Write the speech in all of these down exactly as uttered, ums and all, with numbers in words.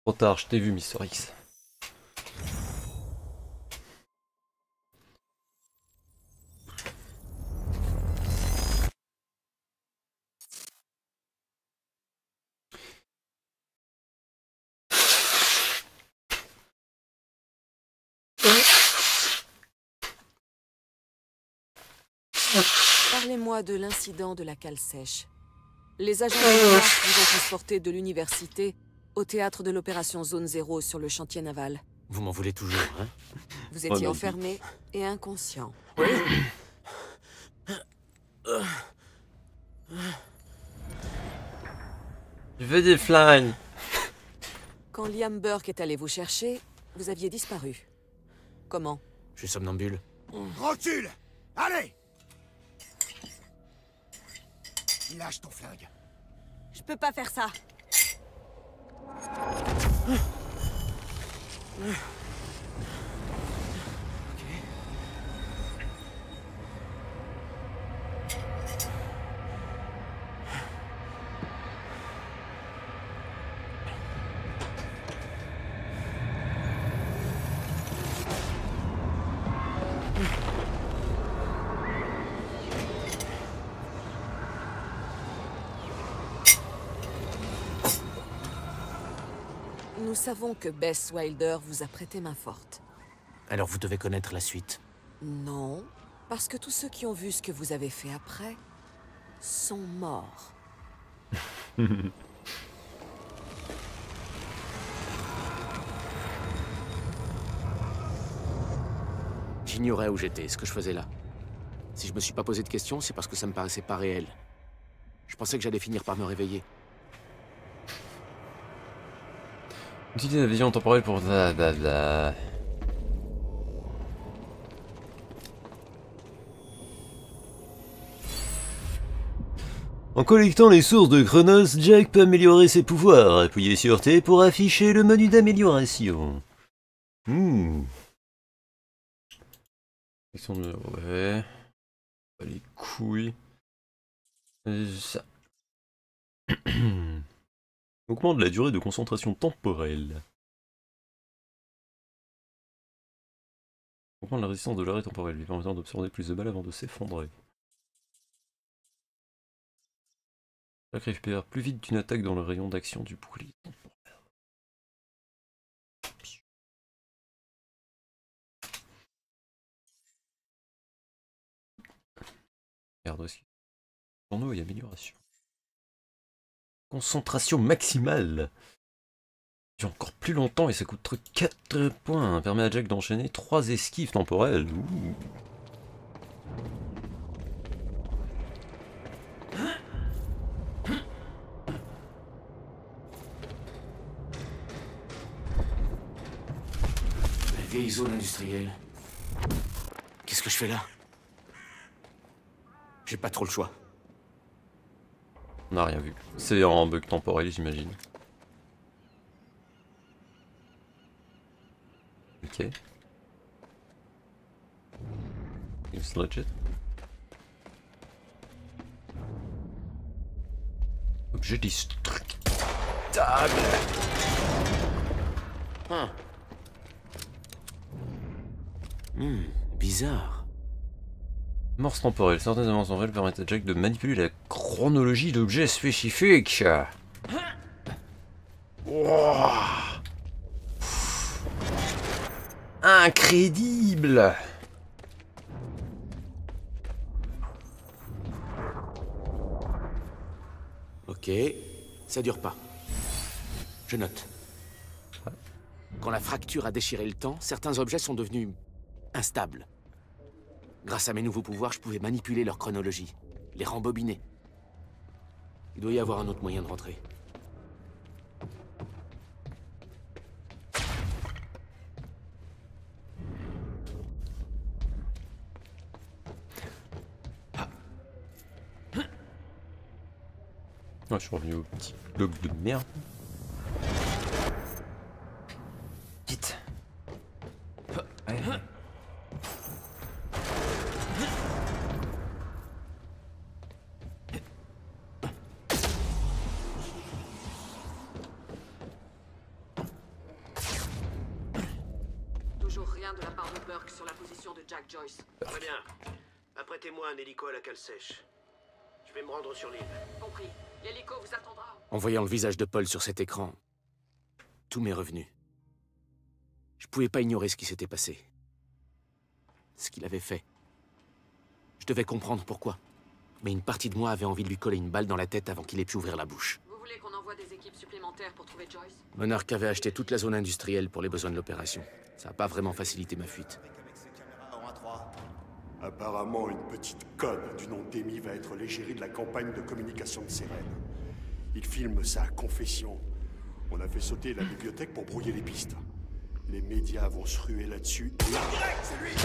Trop tard, je t'ai vu, Mister X. Parlez-moi de l'incident de la cale sèche. Les agents de l'U N A vous ont transporté de l'université au théâtre de l'opération Zone Zéro sur le chantier naval. Vous m'en voulez toujours, hein? Vous étiez Oh, enfermé et inconscient. Je veux des flingues. Quand Liam Burke est allé vous chercher, vous aviez disparu. Comment? Je suis somnambule. Recule! Allez! Lâche ton flingue. Je peux pas faire ça. Nous savons que Bess Wilder vous a prêté main forte. Alors vous devez connaître la suite. Non, parce que tous ceux qui ont vu ce que vous avez fait après sont morts. J'ignorais où j'étais, ce que je faisais là. Si je me suis pas posé de questions, c'est parce que ça me paraissait pas réel. Je pensais que j'allais finir par me réveiller. Utiliser la vision temporelle pour... Blablabla. En collectant les sources de Chronos, Jack peut améliorer ses pouvoirs. Appuyez sur T pour afficher le menu d'amélioration. Hmm. Section de... Ouais... Pas les couilles... Ça... Augmente la durée de concentration temporelle. Augmente la résistance de l'arrêt temporel, lui permettant d'absorber plus de balles avant de s'effondrer. Chaque récupère plus vite d'une attaque dans le rayon d'action du bouclier temporel. Regarde aussi. Tournoi et amélioration. Concentration maximale. Dure encore plus longtemps et ça coûte quatre points. Permet à Jack d'enchaîner trois esquives temporelles. Ouh. La vieille zone industrielle. Qu'est-ce que je fais là? J'ai pas trop le choix. On n'a rien vu. C'est en bug temporel, j'imagine. Ok. It's legit. Objet destructable. Ah. Hmm, bizarre. Morse temporelle. Certaines avances temporelles permettent à Jack de manipuler la chronologie d'objets spécifiques. Wow. Incrédible. Ok, ça dure pas. Je note. Quand la fracture a déchiré le temps, certains objets sont devenus instables. Grâce à mes nouveaux pouvoirs, je pouvais manipuler leur chronologie, les rembobiner. Il doit y avoir un autre moyen de rentrer. Ouais, je suis revenu au petit bloc de merde. Vite. Ouais. Burke sur la position de Jack Joyce. Très bien. Apprêtez-moi un hélico à la cale sèche. Je vais me rendre sur l'île. Compris. L'hélico vous attendra. En voyant le visage de Paul sur cet écran, tout m'est revenu. Je pouvais pas ignorer ce qui s'était passé. Ce qu'il avait fait. Je devais comprendre pourquoi. Mais une partie de moi avait envie de lui coller une balle dans la tête avant qu'il ait pu ouvrir la bouche. Vous voulez qu'on envoie des équipes supplémentaires pour trouver Joyce? Monarch avait acheté toute la zone industrielle pour les besoins de l'opération. Ça n'a pas vraiment facilité ma fuite. Apparemment, une petite conne du nom d'Amy va être l'égérie de la campagne de communication de Sérène. Il filme sa confession. On a fait sauter la bibliothèque pour brouiller les pistes. Les médias vont se ruer là-dessus. Direct, c'est lui!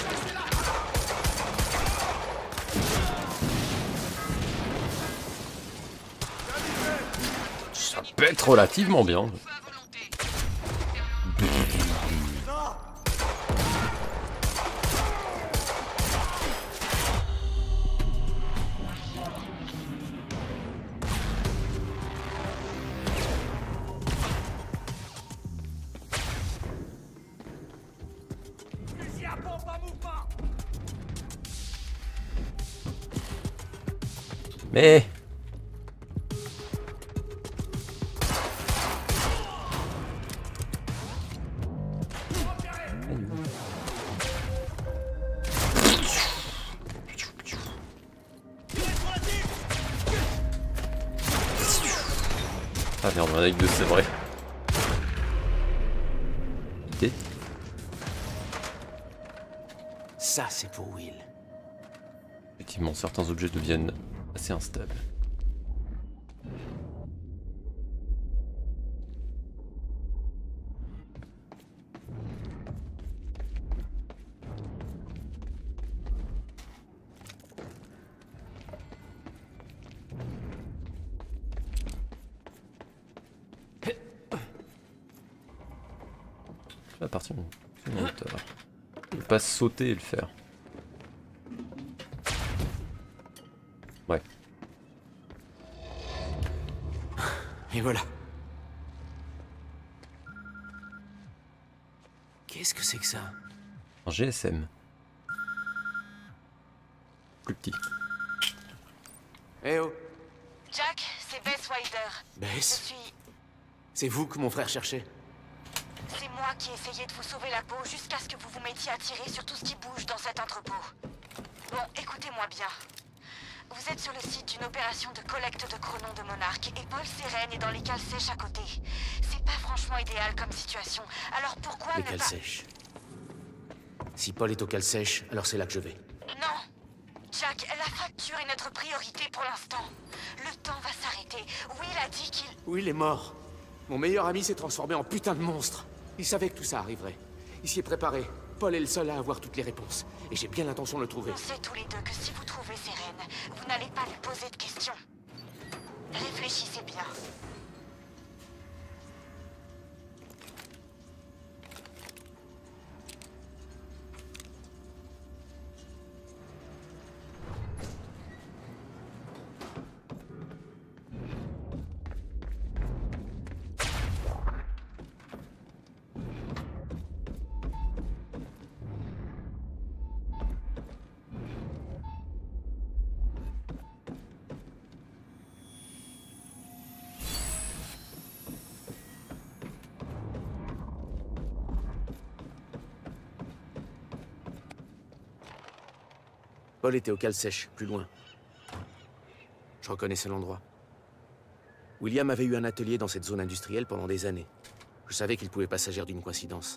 Ça pète relativement bien. Mais... Ah merde, on a avec deux, c'est vrai. Idée. Ça, c'est pour Will. Effectivement, certains objets deviennent assez instables. À partir de mon hauteur. Je ne peux pas sauter et le faire. Ouais. Et voilà. Qu'est-ce que c'est que ça? Un G S M. Plus petit. Eh oh. Jack, c'est Bess Wilder. Je Bess, suis... c'est vous que mon frère cherchait. C'est moi qui ai essayé de vous sauver la peau jusqu'à ce que vous vous mettiez à tirer sur tout ce qui bouge dans cet entrepôt. Bon, écoutez-moi bien. Vous êtes sur le site d'une opération de collecte de chronon de Monarch et Paul Sérène est dans les cales sèches à côté. C'est pas franchement idéal comme situation, alors pourquoi Les ne cales pas... sèches. Si Paul est aux cales sèches, alors c'est là que je vais. Non. Jack, la fracture est notre priorité pour l'instant. Le temps va s'arrêter. Will a dit qu'il... Will est mort. Mon meilleur ami s'est transformé en putain de monstre. Il savait que tout ça arriverait. Il s'y est préparé. Paul est le seul à avoir toutes les réponses. Et j'ai bien l'intention de le trouver. On sait tous les deux que si vous trouvez Sérène, vous n'allez pas lui poser de questions. Réfléchissez bien. Paul était aux cales sèches, plus loin. Je reconnaissais l'endroit. William avait eu un atelier dans cette zone industrielle pendant des années. Je savais qu'il pouvait pas s'agir d'une coïncidence.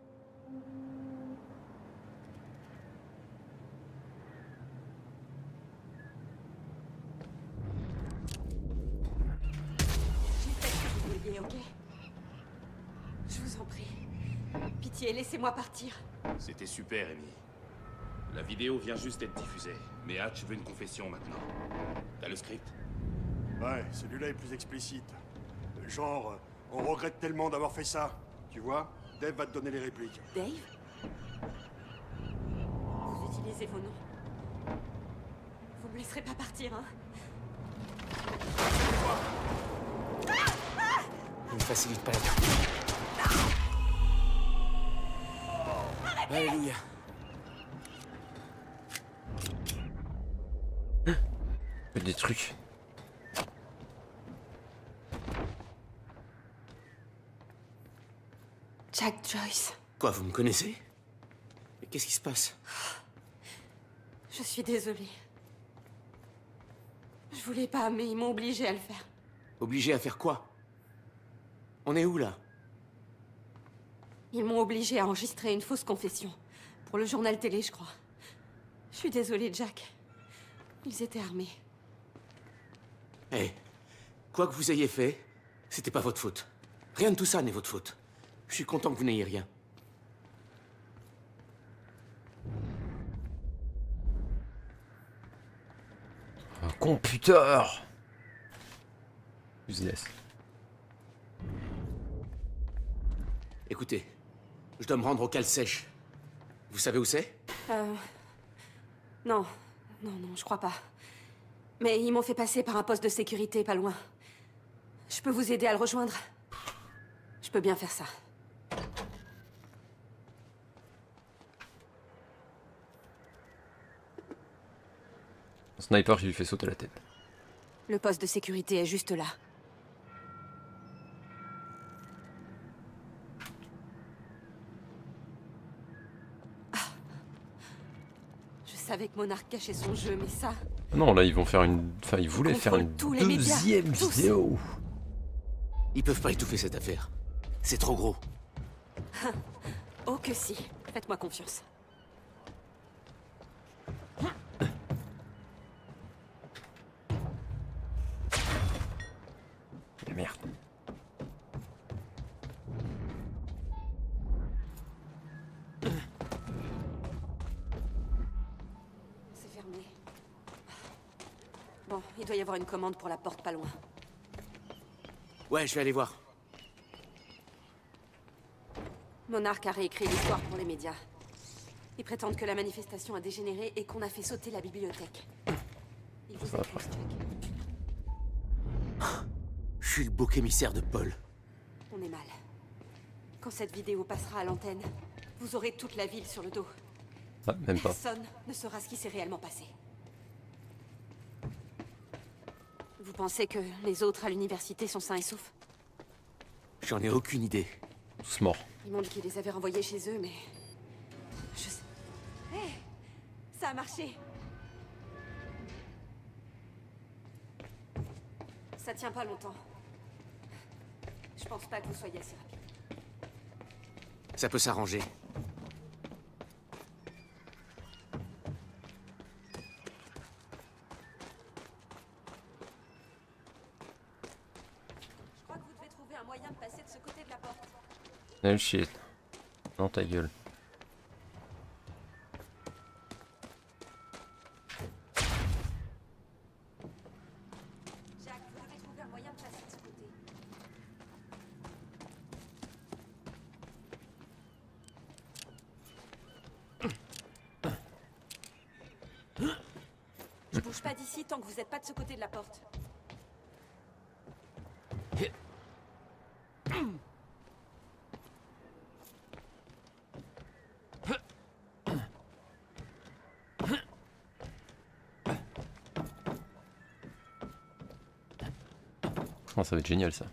J'ai fait ce que vous vouliez, ok? Je vous en prie. Pitié, laissez-moi partir. C'était super, Amy. La vidéo vient juste d'être diffusée, mais Hatch veut une confession maintenant. T'as le script? Ouais, celui-là est plus explicite. Genre, euh, on regrette tellement d'avoir fait ça. Tu vois? Dave va te donner les répliques. Dave? Vous utilisez vos noms. Vous me laisserez pas partir, hein? Ne me facilite pas la vie. Arrêtez! Alléluia. Des trucs. Jack Joyce. Quoi, vous me connaissez? Mais qu'est-ce qui se passe? Je suis désolée. Je voulais pas, mais ils m'ont obligée à le faire. Obligé à faire quoi? On est où, là? Ils m'ont obligée à enregistrer une fausse confession. Pour le journal télé, je crois. Je suis désolée, Jack. Ils étaient armés. Eh, hey, quoi que vous ayez fait, c'était pas votre faute. Rien de tout ça n'est votre faute. Je suis content que vous n'ayez rien. Un computer. Useless. Écoutez, je dois me rendre au cale sèche. Vous savez où c'est? Euh... Non. Non, non, je crois pas. Mais ils m'ont fait passer par un poste de sécurité pas loin. Je peux vous aider à le rejoindre? Je peux bien faire ça. Un sniper qui lui fait sauter la tête. Le poste de sécurité est juste là. Ah. Je savais que Monarch cachait son jeu, mais ça... Non, là ils vont faire une... Enfin, ils voulaient faire une tous les médias, deuxième tous. vidéo. Ils peuvent pas étouffer cette affaire. C'est trop gros. Oh que si. Faites-moi confiance. La merde. C'est fermé. Bon, il doit y avoir une commande pour la porte pas loin. Ouais, je vais aller voir. Monarch a réécrit l'histoire pour les médias. Ils prétendent que la manifestation a dégénéré et qu'on a fait sauter la bibliothèque. Ils vous accusent, Jack. Je suis le bouc émissaire de Paul. On est mal. Quand cette vidéo passera à l'antenne, vous aurez toute la ville sur le dos. Ah, même pas. Personne ne saura ce qui s'est réellement passé. Vous pensez que les autres à l'université sont sains et saufs? J'en ai aucune idée. Tous morts. Ils m'ont dit qu'ils les avaient renvoyés chez eux, mais... Je sais... Hé, ça a marché. Ça tient pas longtemps. Je pense pas que vous soyez assez rapide. Ça peut s'arranger. Je crois que vous devez trouver un moyen de passer de ce côté de la porte. No shit. Non, ta gueule. Jack, vous devez trouver un moyen de passer de ce côté. Je bouge pas d'ici tant que vous n'êtes pas de ce côté de la porte. Oh, ça va être génial ça.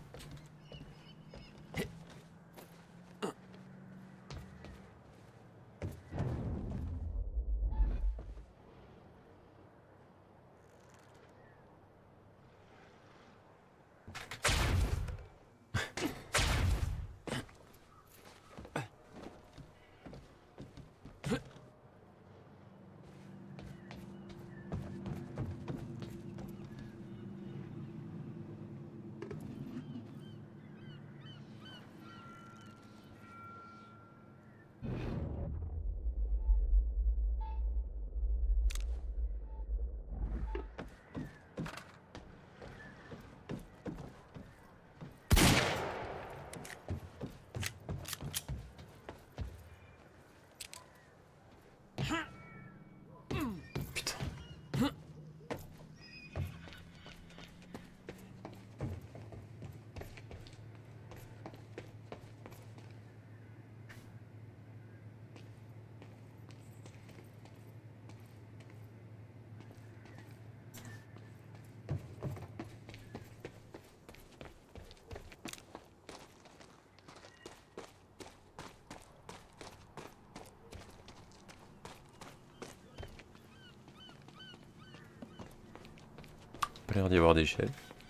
l'air d'y avoir d'échelle.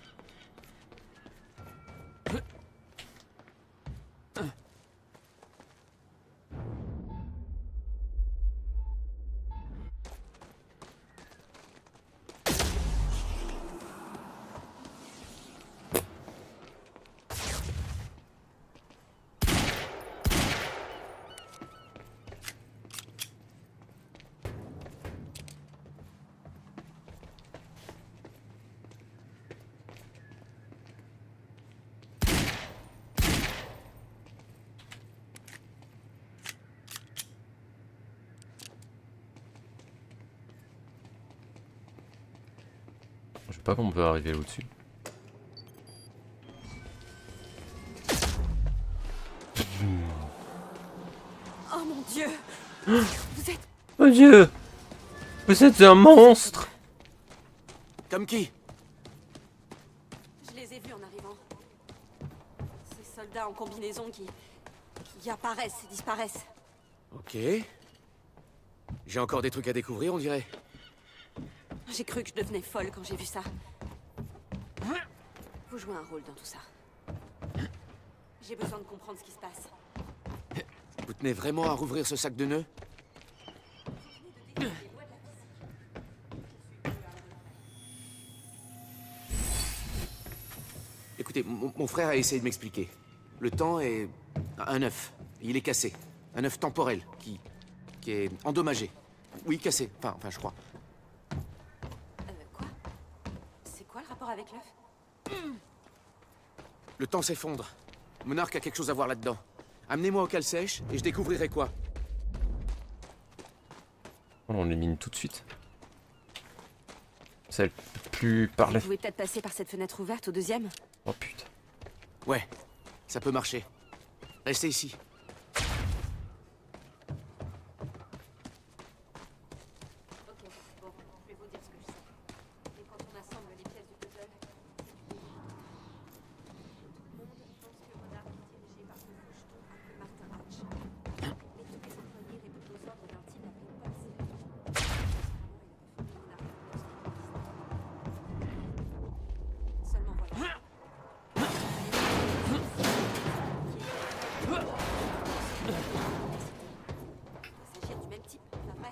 Je sais pas comment on peut arriver là-dessus. Oh mon dieu! Vous êtes... Mon dieu! Vous êtes un monstre! Comme qui? Je les ai vus en arrivant. Ces soldats en combinaison qui... qui apparaissent et disparaissent. Ok. J'ai encore des trucs à découvrir, on dirait. J'ai cru que je devenais folle quand j'ai vu ça. Vous jouez un rôle dans tout ça. J'ai besoin de comprendre ce qui se passe. Vous tenez vraiment à rouvrir ce sac de nœuds? Écoutez, mon, mon frère a essayé de m'expliquer. Le temps est un œuf. Il est cassé. Un œuf temporel qui... qui est endommagé. Oui, cassé. Enfin, enfin, je crois. Euh, quoi? C'est quoi le rapport avec l'œuf? Le temps s'effondre. Monarque a quelque chose à voir là-dedans. Amenez-moi au cale sèche et je découvrirai quoi. On l'élimine tout de suite. Celle plus par là. Vous pouvez peut-être passer par cette fenêtre ouverte au deuxième? Oh putain. Ouais, ça peut marcher. Restez ici. Ok, bon, je vais vous dire ce que je sais. Et quand on assemble les pièces du puzzle, tout le monde pense que Monarque est dirigé par ce faucheton appelé Martin Hatch. Mais tous les employés répondent aux ordres d'un type appelé Paul Seren. Seulement voilà. Il s'agit du même type, pas vrai?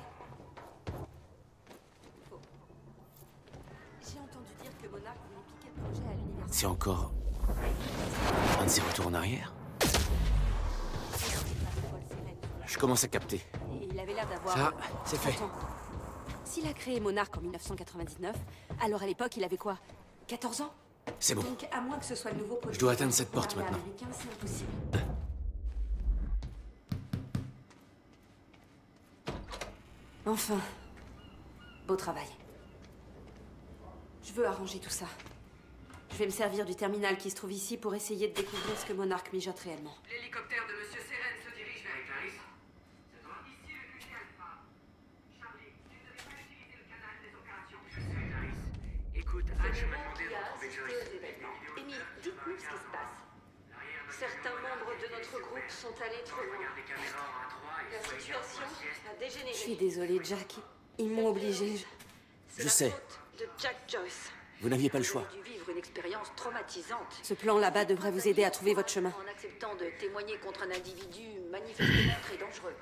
Faux. J'ai entendu dire que Monarque voulait piquer le projet à l'université. C'est encore... un de ces retours en arrière? Je commence à capter. Et il avait l'air d'avoir... Ça, c'est fait. trente ans. S'il a créé Monarque en mille neuf cent quatre-vingt-dix-neuf, alors à l'époque, il avait quoi? quatorze ans? C'est bon. Donc, à moins que ce soit le nouveau Je dois atteindre cette porte parler maintenant. américain, c'est impossible. Enfin. Beau travail. Je veux arranger tout ça. Je vais me servir du terminal qui se trouve ici pour essayer de découvrir ce que Monarque mijote réellement. L'hélicoptère de Monsieur Seren se dirige vers Clarisse. Ici le Q T Alpha. Charlie, tu ne devais pas utiliser le canal des opérations. Je sais, Clarisse. Écoute, Hatch m'a demandé de retrouver Joyce. Amy, dites-nous ce qui se passe. Certains membres de notre groupe sont allés trop loin. La situation a dégénéré. Je suis désolée, Jack. Ils m'ont obligée. Je sais. De Jack Joyce. Vous n'aviez pas le choix. J'ai dû vivre une expérience traumatisante. Ce plan là-bas devrait vous aider à trouver votre chemin. En acceptant de témoigner contre un individu manifestement très dangereux.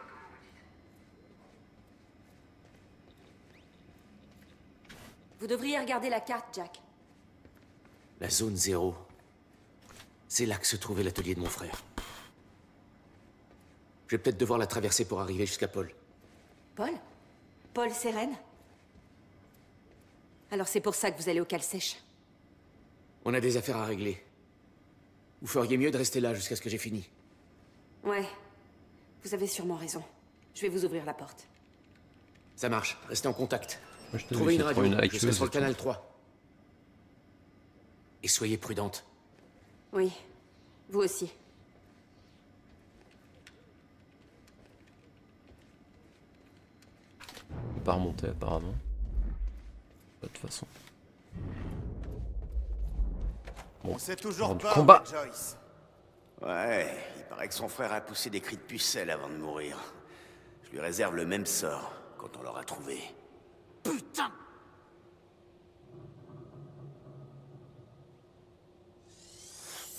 Vous devriez regarder la carte, Jack. La zone zéro. C'est là que se trouvait l'atelier de mon frère. Je vais peut-être devoir la traverser pour arriver jusqu'à Paul. Paul? Paul Seren? Alors c'est pour ça que vous allez au cale sèche. On a des affaires à régler. Vous feriez mieux de rester là jusqu'à ce que j'ai fini. Ouais. Vous avez sûrement raison. Je vais vous ouvrir la porte. Ça marche. Restez en contact. Moi, je te Trouvez dis, une c'est radio. trop une Je haqueuse serai sur et le tout. canal trois. Et soyez prudente. Oui. Vous aussi. On peut pas remonter apparemment. De toute façon. Bon, On sait toujours round pas, combat. où est Joyce. Ouais, il paraît que son frère a poussé des cris de pucelle avant de mourir. Je lui réserve le même sort quand on l'aura trouvé. Putain!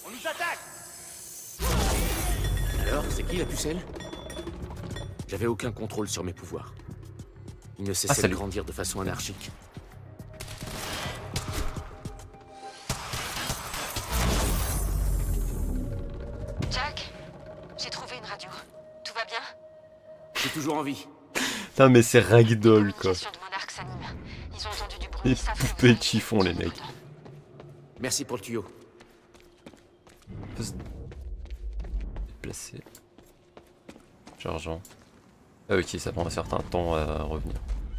On nous attaque! Alors, c'est qui la pucelle? J'avais aucun contrôle sur mes pouvoirs. Ils ne cessaient Ah, de grandir de façon anarchique. Jack, j'ai trouvé une radio. Tout va bien? Je suis toujours en vie. Putain, mais c'est ragdoll, quoi. De Monarque s'anime. Ils ont entendu du bruit. Les Ils savent que vous poupées allez de chiffon, les mecs. Merci pour le tuyau. On peut se déplacer. Chargeant. Ah ok, ça prend un certain temps à revenir.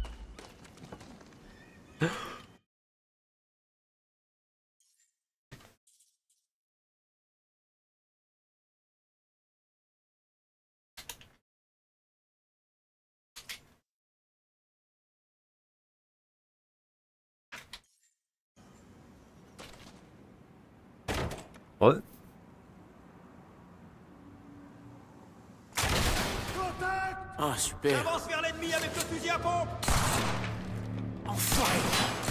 Ouais. Ah, super. J'avance vers l'ennemi avec le fusil à pompe! Enfoiré!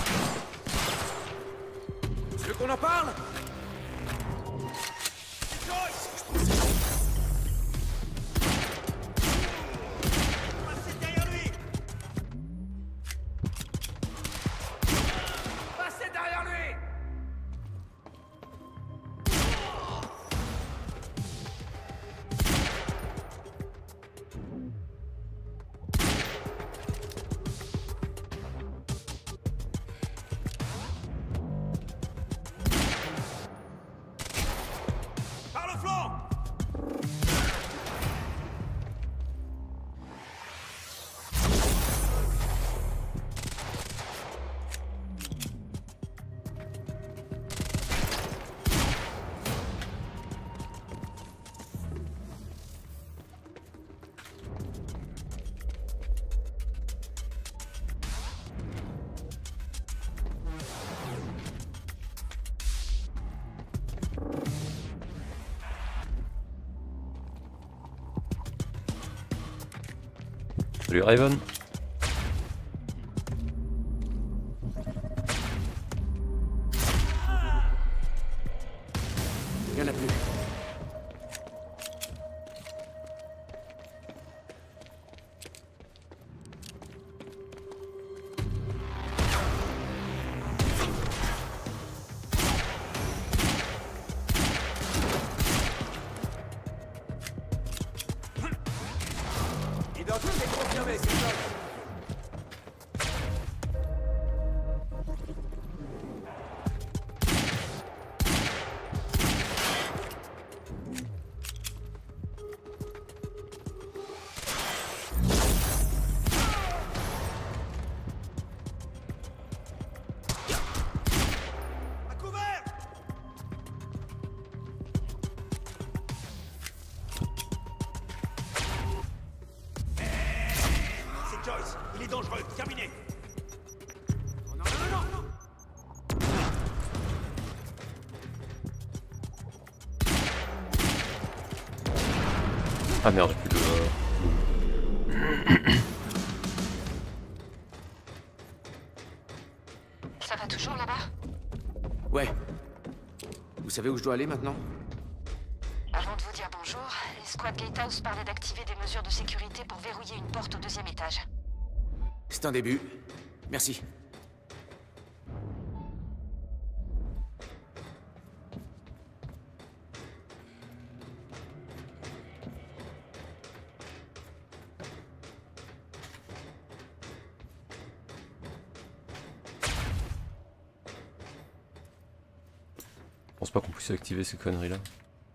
Tu veux qu'on en parle? Passez derrière lui! Passez derrière lui! Par le flanc! Salut Raven. Il y en a plus. Identité confirmée, c'est ça. À couvert! C'est Joyce, il est dangereux, terminé. Oh non, non, non, non, non. Ah merde, j'ai plus de... Ça va toujours là-bas? Ouais. Vous savez où je dois aller maintenant? Avant de vous dire bonjour, les squads Gatehouse parlaient d'activer des mesures de sécurité pour verrouiller une porte au deuxième étage. C'est un début. Merci. Je pense pas qu'on puisse activer ces conneries là.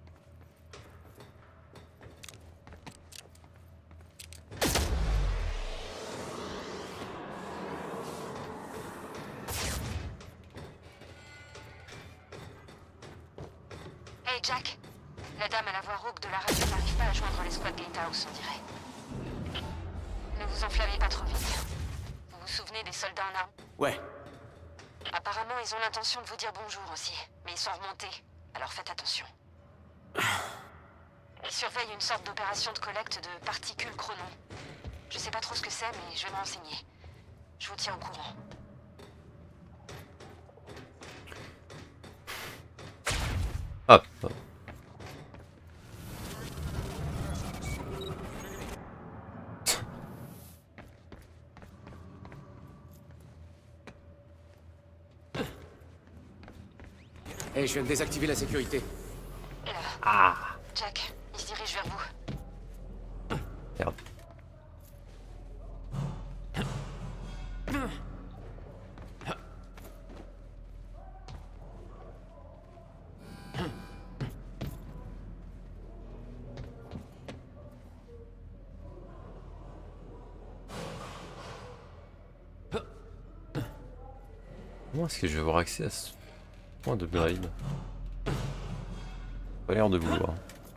Hey Jack, la dame à la voix rauque de la radio n'arrive pas à joindre les squads Gatehouse, on dirait. Ne vous enflammez pas trop vite. Vous vous souvenez des soldats en armes? Ouais. Apparemment, ils ont l'intention de vous dire bonjour aussi, mais ils sont remontés, alors faites attention. Ils surveillent une sorte d'opération de collecte de particules chronon. Je sais pas trop ce que c'est, mais je vais me renseigner. Je vous tiens au courant. Ah. Hey, je viens de désactiver la sécurité. Ah. Jack, il se dirige vers vous. Merde. Comment est-ce que je vais avoir accès à ce point de grade? Pas l'air de vouloir.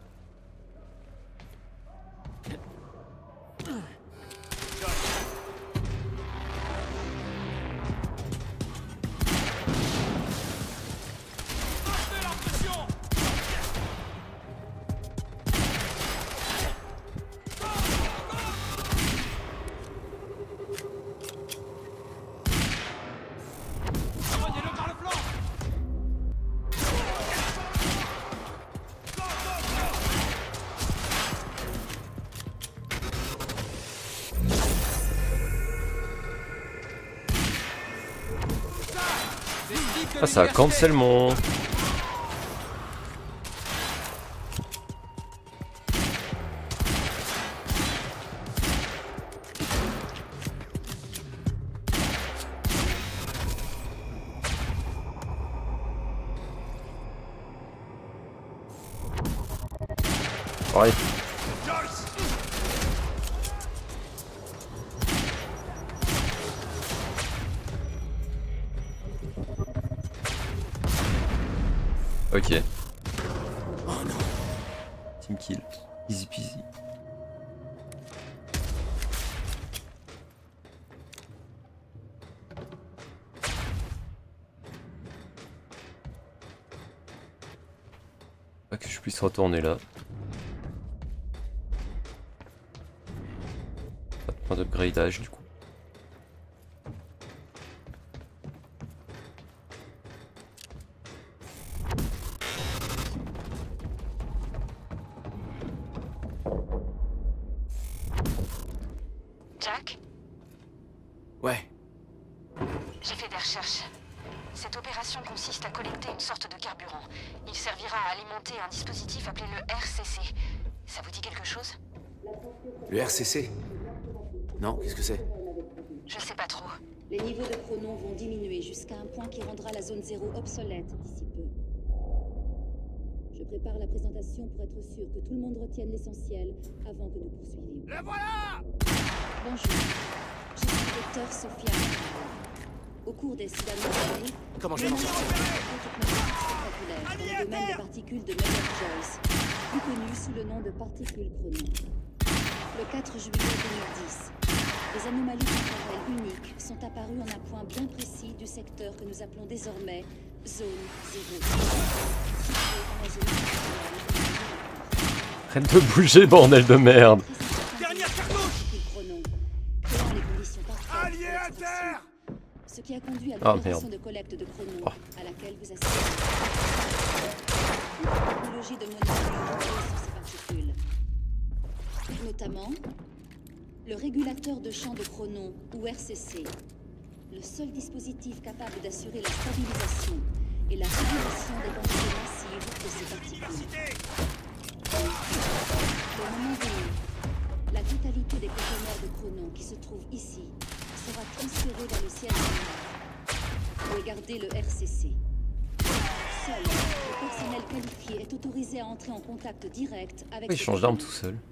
Ah, ça a cancel mon... Ouais. Ok. Oh non. Team kill. Easy peasy. Pas que je puisse retourner là. Pas de point d'upgradage du coup. Jack, Ouais. j'ai fait des recherches. Cette opération consiste à collecter une sorte de carburant. Il servira à alimenter un dispositif appelé le R C C. Ça vous dit quelque chose? Le R C C? Non, qu'est-ce que c'est? Je sais pas trop. Les niveaux de chronon vont diminuer jusqu'à un point qui rendra la zone zéro obsolète d'ici peu. Je prépare la présentation pour être sûr que tout le monde retienne l'essentiel avant que nous poursuivions. Le voilà! Bonjour, je suis le docteur Sophia. Au cours des six dernières années, Comment je vais m'en sortir? spectaculaire dans le domaine des particules de Meyer-Joyce, plus connu sous le nom de particules chrono. Le quatre juillet deux mille dix, des anomalies temporelles uniques sont apparues en un point bien précis du secteur que nous appelons désormais zone zéro. Situé dans la zone temporelle. Arrête de bouger, bordel de merde! Dernière cartouche! Chrono, créant les conditions parfaites Allié pour à l'extraction. terre! Ce qui a conduit à Ah, l'opération merde. de collecte de chrono, Oh. à laquelle vous assistez. Une technologie de monitoring sur ces particules. Notamment, le régulateur de champ de chronon, ou R C C. Le seul dispositif capable d'assurer la stabilisation et la régulation des quantités massives de ces particules. Au moment venu, la totalité des conteneurs de chronon qui se trouvent ici sera transférée dans le ciel lunaire. Et garder le R C C. Seul le personnel qualifié est autorisé à entrer en contact direct avec Il ce change d'arme chrono. tout seul.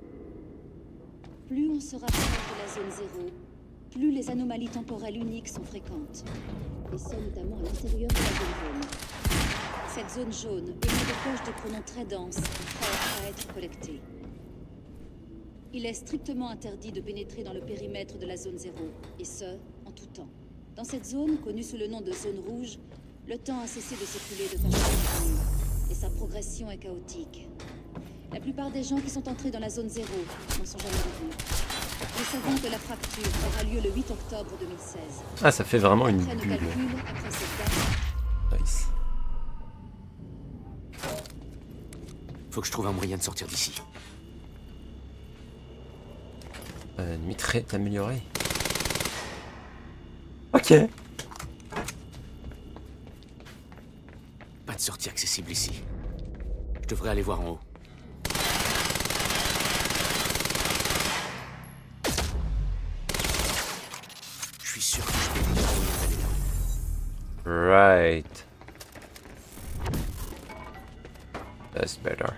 Plus on se rapproche de la zone zéro, plus les anomalies temporelles uniques sont fréquentes. Et ce, notamment à l'intérieur de la zone jaune. Cette zone jaune émet des poches de chronon très denses, prêtes à être collectées. Il est strictement interdit de pénétrer dans le périmètre de la zone zéro, et ce, en tout temps. Dans cette zone, connue sous le nom de zone rouge, le temps a cessé de s'écouler de façon continue, et sa progression est chaotique. La plupart des gens qui sont entrés dans la zone zéro n'en sont jamais revenus. Nous savons que la fracture aura lieu le huit octobre deux mille seize. Ah, ça fait vraiment une Après nos bulle. calculs, après cette date, Nice. Faut que je trouve un moyen de sortir d'ici. Euh, mitraillette améliorée. Ok. Pas de sortie accessible ici. Je devrais aller voir en haut. Je suis sûr que je peux trouver un moyen d'aller là. Right. That's better.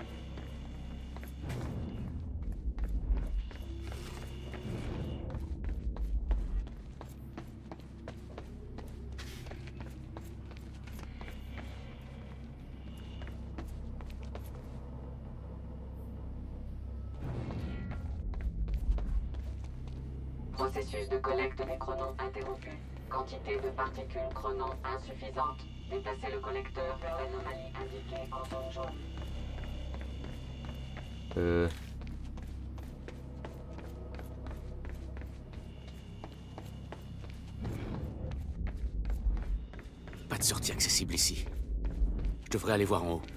Processus de collecte des chronons interrompu. Quantité de particules chronon insuffisante. Déplacez le collecteur vers l'anomalie indiquée en zone jaune. Euh... Pas de sortie accessible ici. Je devrais aller voir en haut.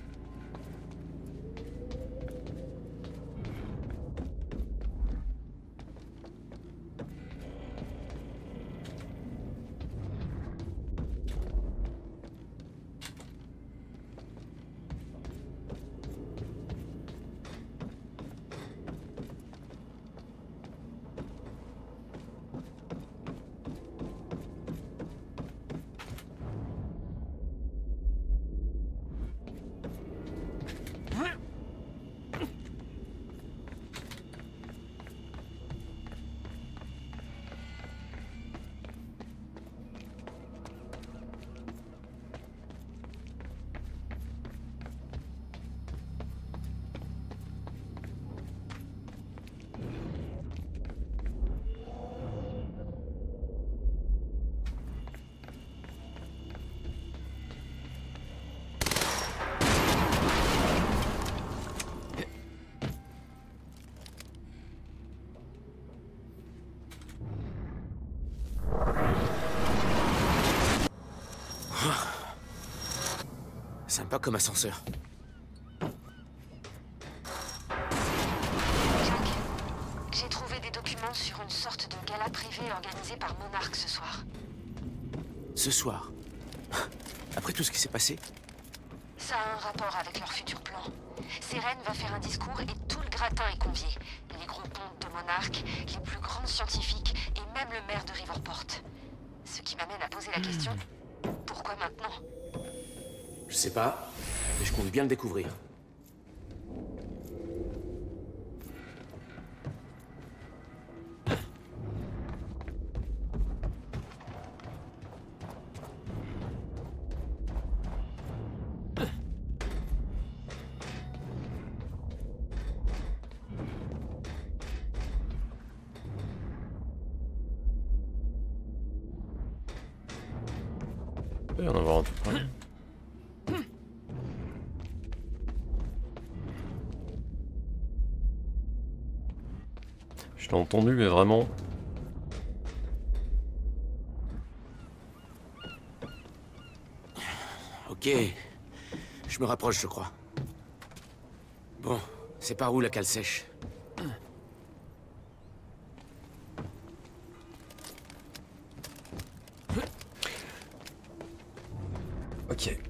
Sympa comme ascenseur. Jack, j'ai trouvé des documents sur une sorte de gala privé organisé par Monarch ce soir. Ce soir? Après tout ce qui s'est passé? Ça a un rapport avec leur futur plan. Seren va faire un discours et tout le gratin est convié. Les gros pontes de Monarch, les plus grands scientifiques et même le maire de Riverport. Ce qui m'amène à poser la question, pourquoi maintenant? Je sais pas, mais je compte bien le découvrir. Il va y en avoir un tout plein. Je l'ai entendu, mais vraiment. Ok. Je me rapproche, je crois. Bon, c'est par où la cale sèche? Ok.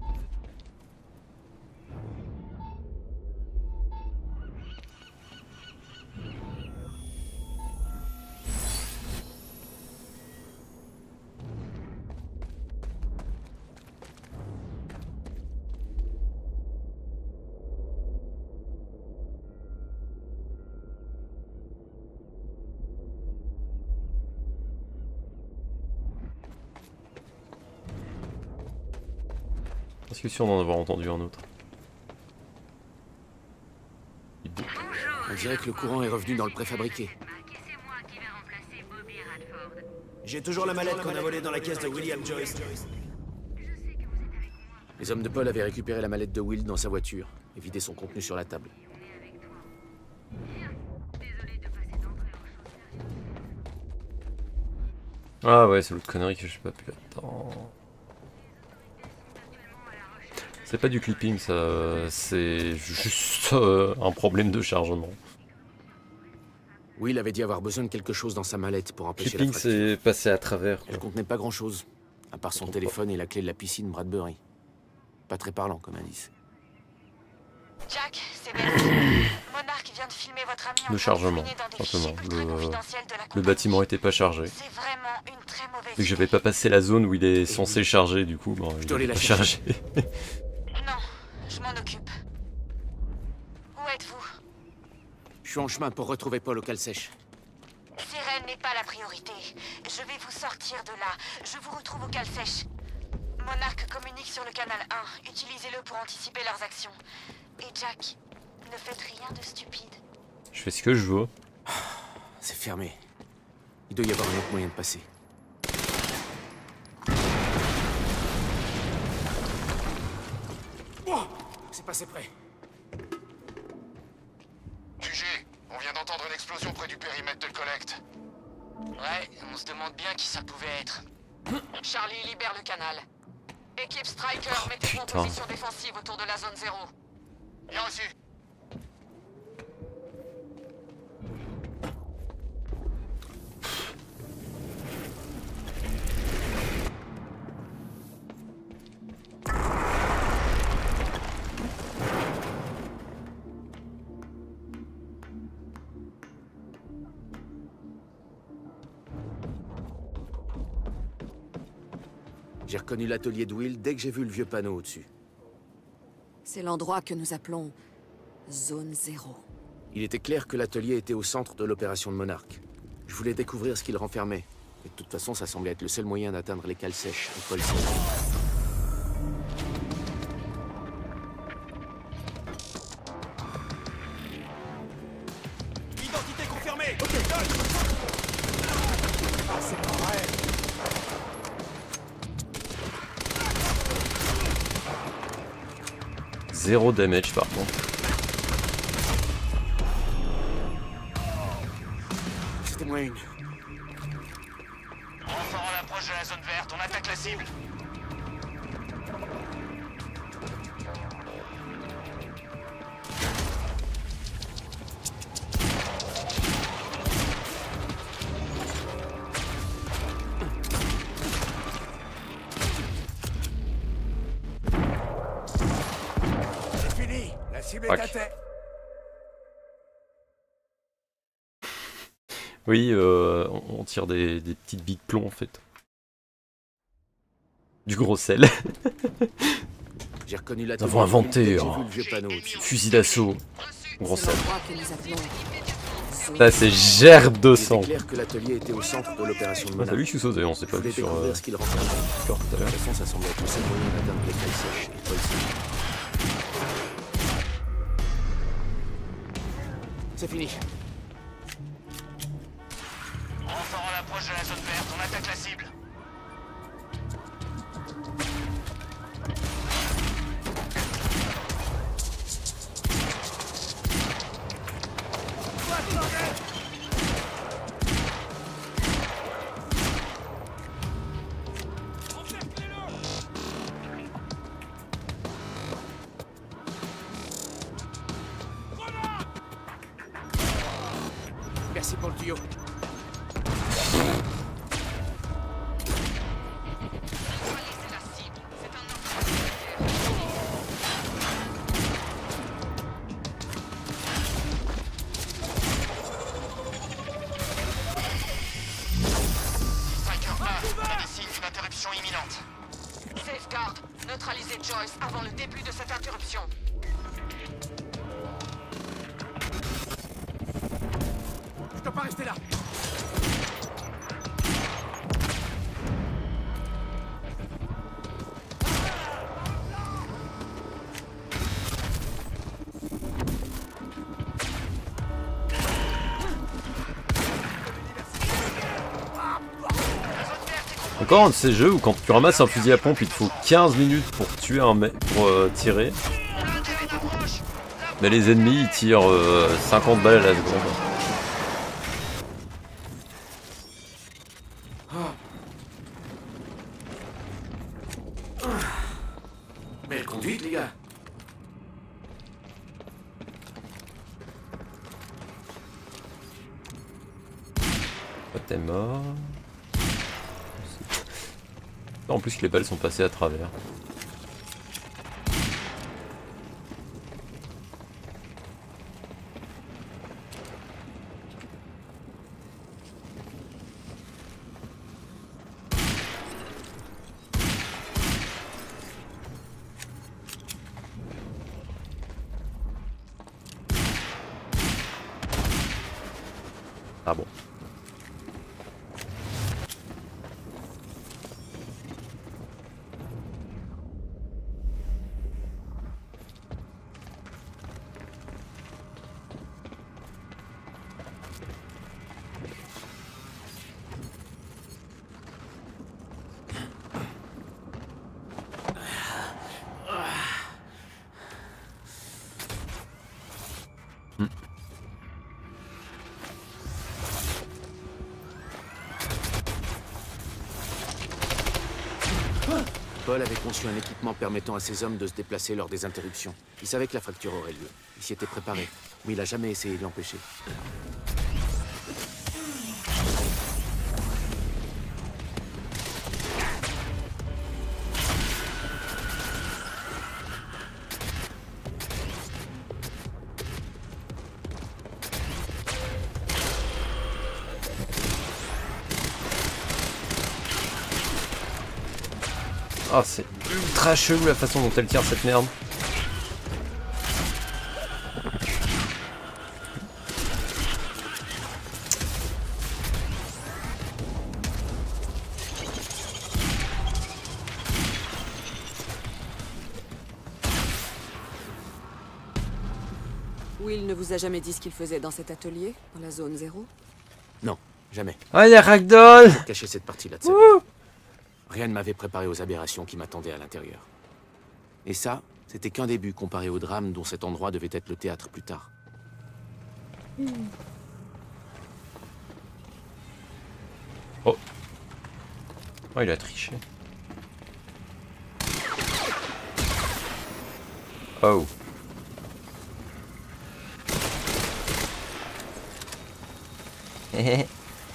Est-ce que sûr d'en avoir entendu un autre? On dirait que le courant est revenu dans le préfabriqué. J'ai toujours la mallette qu'on a volée dans la caisse de William Joyce. Les hommes de Paul avaient récupéré la mallette de Will dans sa voiture et vidé son contenu sur la table. Ah ouais, c'est l'autre connerie que je sais pas plus attends. C'est pas du clipping, ça, c'est juste euh, un problème de chargement. Will avait dit avoir besoin de quelque chose dans sa mallette pour empêcher Clipping, la fracture. c'est passé à travers. Elle contenait pas grand-chose, à part son téléphone et la clé de la piscine Bradbury. Pas très parlant comme indice. Jack, c'est Beth. Monarch vient de filmer votre ami en Le train de chargement, fouiner dans des simplement. fichiers ultra Le, confidentiels de la le compagnie. bâtiment était pas chargé. C'est vraiment une très mauvaise Et que je vais pas passer la zone où il est censé charger, du coup, bon, il dois est aller la pas chercher. chargé. Non, je m'en occupe. Où êtes-vous? Je suis en chemin pour retrouver Paul au cale sèche. Sérène n'est pas la priorité. Je vais vous sortir de là. Je vous retrouve au cale sèche. Monarch communique sur le canal un. Utilisez-le pour anticiper leurs actions. Et Jack, ne faites rien de stupide. Je fais ce que je veux. C'est fermé. Il doit y avoir un autre moyen de passer. Oh, c'est passé près. Q G, on vient d'entendre une explosion près du périmètre de collecte. Ouais, on se demande bien qui ça pouvait être. Charlie, libère le canal. Équipe Striker, mettez-vous en putain. position défensive autour de la zone zéro. Bien reçu. J'ai reconnu l'atelier de Will dès que j'ai vu le vieux panneau au-dessus. C'est l'endroit que nous appelons Zone Zéro. Il était clair que l'atelier était au centre de l'opération de Monarch. Je voulais découvrir ce qu'il renfermait. Et de toute façon, ça semblait être le seul moyen d'atteindre les cales sèches et Paul Sérène. Identité confirmée. Ok, ah, c'est pas vrai. Zéro damage par contre. C'était moins une. Renfort à l'approche de la zone verte, on attaque la cible. C'est fini. La cible est Fuck. à terre. Oui, euh, on on tire des, des petites billes de plomb en fait. Du gros sel. J'ai reconnu Nous l'atelier avons inventé dès que j'ai un vu le vieux panneau au-dessus. fusil d'assaut. Gros C'est sel. l'endroit que nous appelons Zone Ça c'est gerbe de Il sang. était clair que l'atelier était au centre de l'opération de Ah, Monarch. t'as vu que je suis sauté, on s'est Je pas voulais vu sur découvrir euh, ce qu'il renfermait. Discord tout à De l'heure. toute façon, ça semblait être le seul moyen d'atteindre les cales sèches et Paul Sérène. C'est fini. Renfort à l'approche de la zone verte, on attaque la cible. Merci pour le tuyau. Striker un, on a des signes d'une interruption imminente. Safeguard, neutralisez Joyce avant le début de cette interruption. Je dois pas rester là. Encore un de ces jeux où quand tu ramasses un fusil à pompe il te faut quinze minutes pour tuer un mec, pour euh, tirer. Mais les ennemis ils tirent euh, cinquante balles à la seconde. Belle conduite. vite, les gars. Oh, t'es mort. En plus que les balles sont passées à travers. Ah bon. Paul avait conçu un équipement permettant à ses hommes de se déplacer lors des interruptions. Il savait que la fracture aurait lieu. Il s'y était préparé, mais il n'a jamais essayé de l'empêcher. Ah, c'est ultra chelou la façon dont elle tire cette merde. Will ne vous a jamais dit ce qu'il faisait dans cet atelier, dans la zone zéro? Non, jamais. Ah, il y a Ragdoll! J'ai caché cette partie-là de sa vie. Rien ne m'avait préparé aux aberrations qui m'attendaient à l'intérieur. Et ça, c'était qu'un début comparé au drame dont cet endroit devait être le théâtre plus tard. Oh. Oh, il a triché. Oh. Hehe.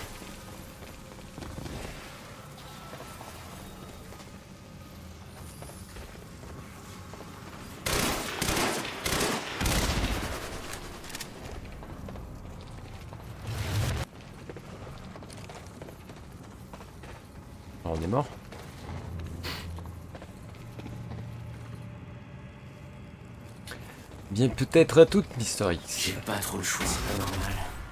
On est mort. Bien peut-être à toute Mister X. J'ai pas trop le choix, c'est pas normal.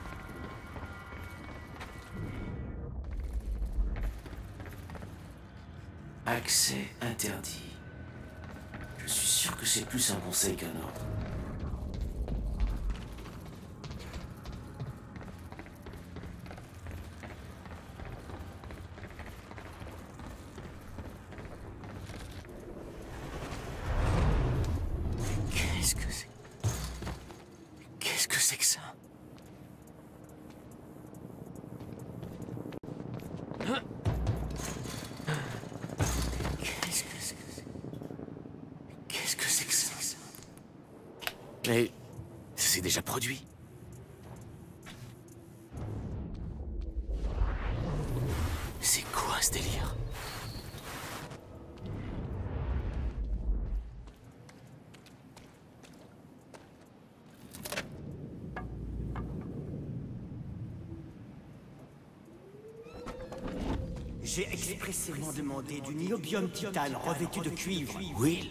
Accès interdit. Je suis sûr que c'est plus un conseil qu'un ordre. Qu'est-ce que c'est? Qu'est-ce que c'est que ça? Qu'est-ce que c'est que ça? Qu'est-ce que c'est que ça? Mais ça s'est déjà produit. C'est quoi ce délire? J'ai expressément demandé du niobium titane revêtu de cuivre. Will?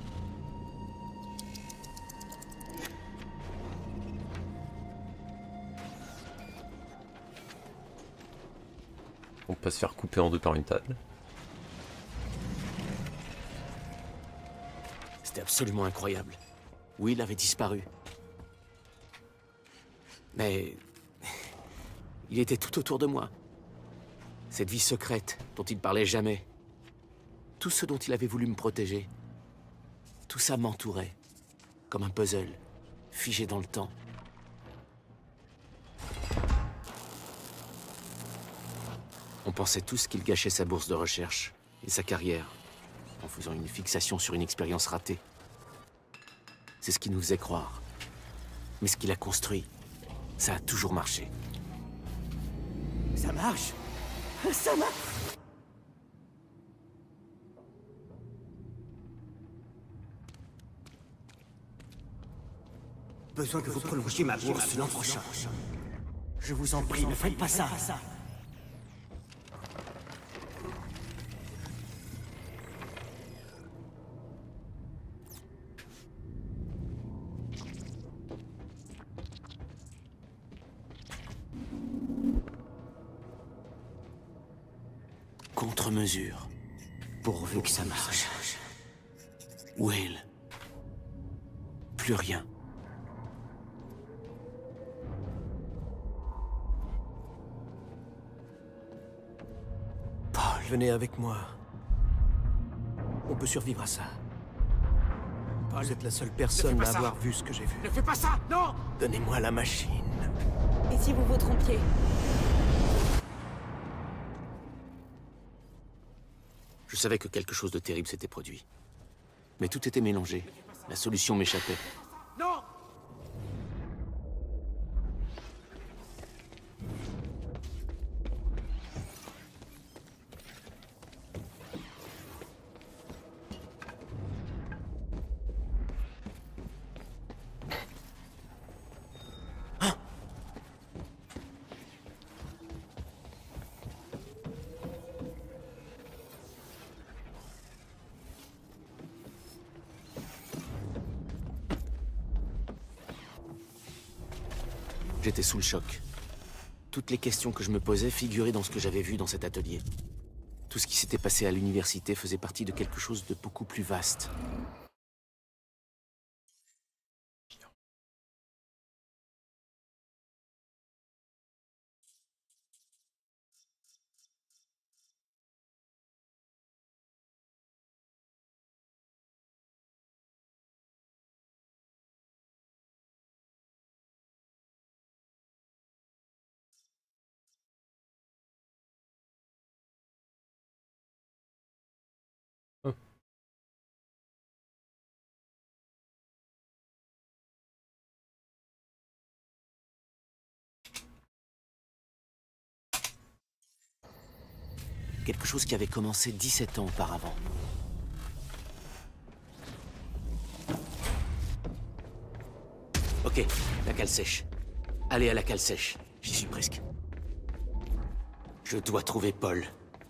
On peut pas se faire couper en deux par une table. C'était absolument incroyable. Will avait disparu. Mais il était tout autour de moi. Cette vie secrète dont il parlait jamais. Tout ce dont il avait voulu me protéger. Tout ça m'entourait. Comme un puzzle, figé dans le temps. On pensait tous qu'il gâchait sa bourse de recherche et sa carrière en faisant une fixation sur une expérience ratée. C'est ce qu'il nous faisait croire. Mais ce qu'il a construit, ça a toujours marché. Ça marche. Ça marche. Besoin que vous prolongiez ma bourse l'an prochain. Je vous en prie, ne faites pas ça. Contre-mesure. Pourvu que ça marche. Will. Plus rien. Paul, venez avec moi. On peut survivre à ça. Paul, vous êtes la seule personne à avoir vu ce que j'ai vu. Ne fais pas ça, non! Donnez-moi la machine. Et si vous vous trompiez? Je savais que quelque chose de terrible s'était produit. Mais tout était mélangé. La solution m'échappait. Non! J'étais sous le choc. Toutes les questions que je me posais figuraient dans ce que j'avais vu dans cet atelier. Tout ce qui s'était passé à l'université faisait partie de quelque chose de beaucoup plus vaste. Quelque chose qui avait commencé dix-sept ans auparavant. Ok, la cale sèche. Allez à la cale sèche. J'y suis presque. Je dois trouver Paul.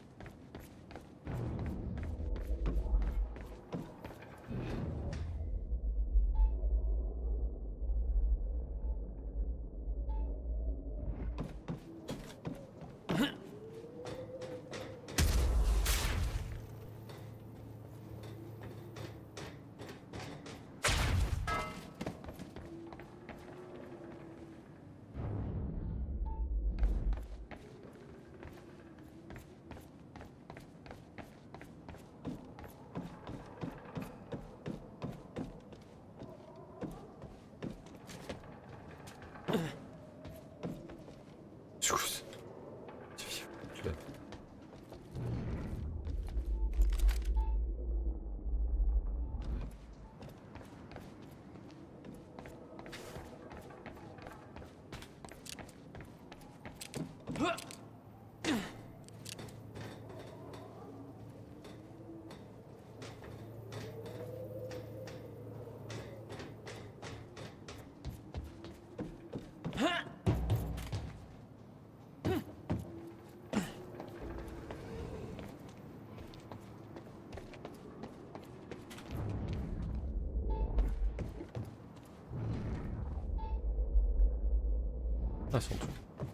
Ah, son tout.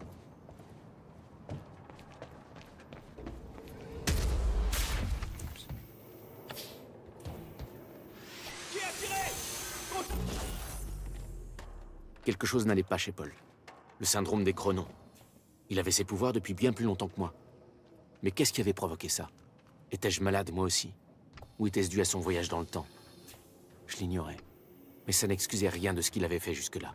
Quelque chose n'allait pas chez Paul. Le syndrome des Chronons. Il avait ses pouvoirs depuis bien plus longtemps que moi. Mais qu'est-ce qui avait provoqué ça? Étais-je malade, moi aussi? Ou était-ce dû à son voyage dans le temps? Je l'ignorais. Mais ça n'excusait rien de ce qu'il avait fait jusque-là.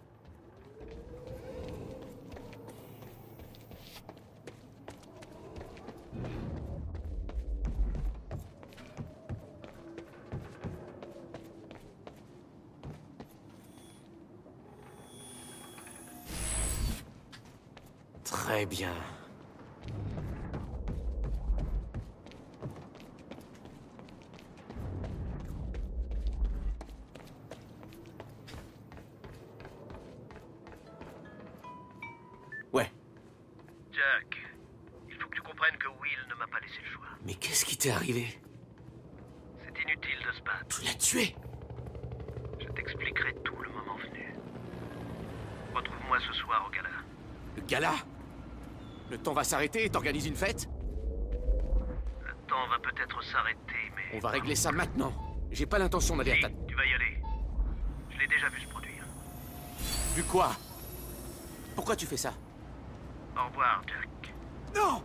Très bien. Ouais. Jack, il faut que tu comprennes que Will ne m'a pas laissé le choix. Mais qu'est-ce qui t'est arrivé? C'est inutile de se battre. Tu l'as tué? Je t'expliquerai tout le moment venu. Retrouve-moi ce soir au gala. Le gala? Le temps va s'arrêter et t'organises une fête? Le temps va peut-être s'arrêter, mais... On va régler ça maintenant. J'ai pas l'intention d'aller à ta... Tu vas y aller. Je l'ai déjà vu se produire. Vu quoi? Pourquoi tu fais ça? Au revoir, Jack. Non!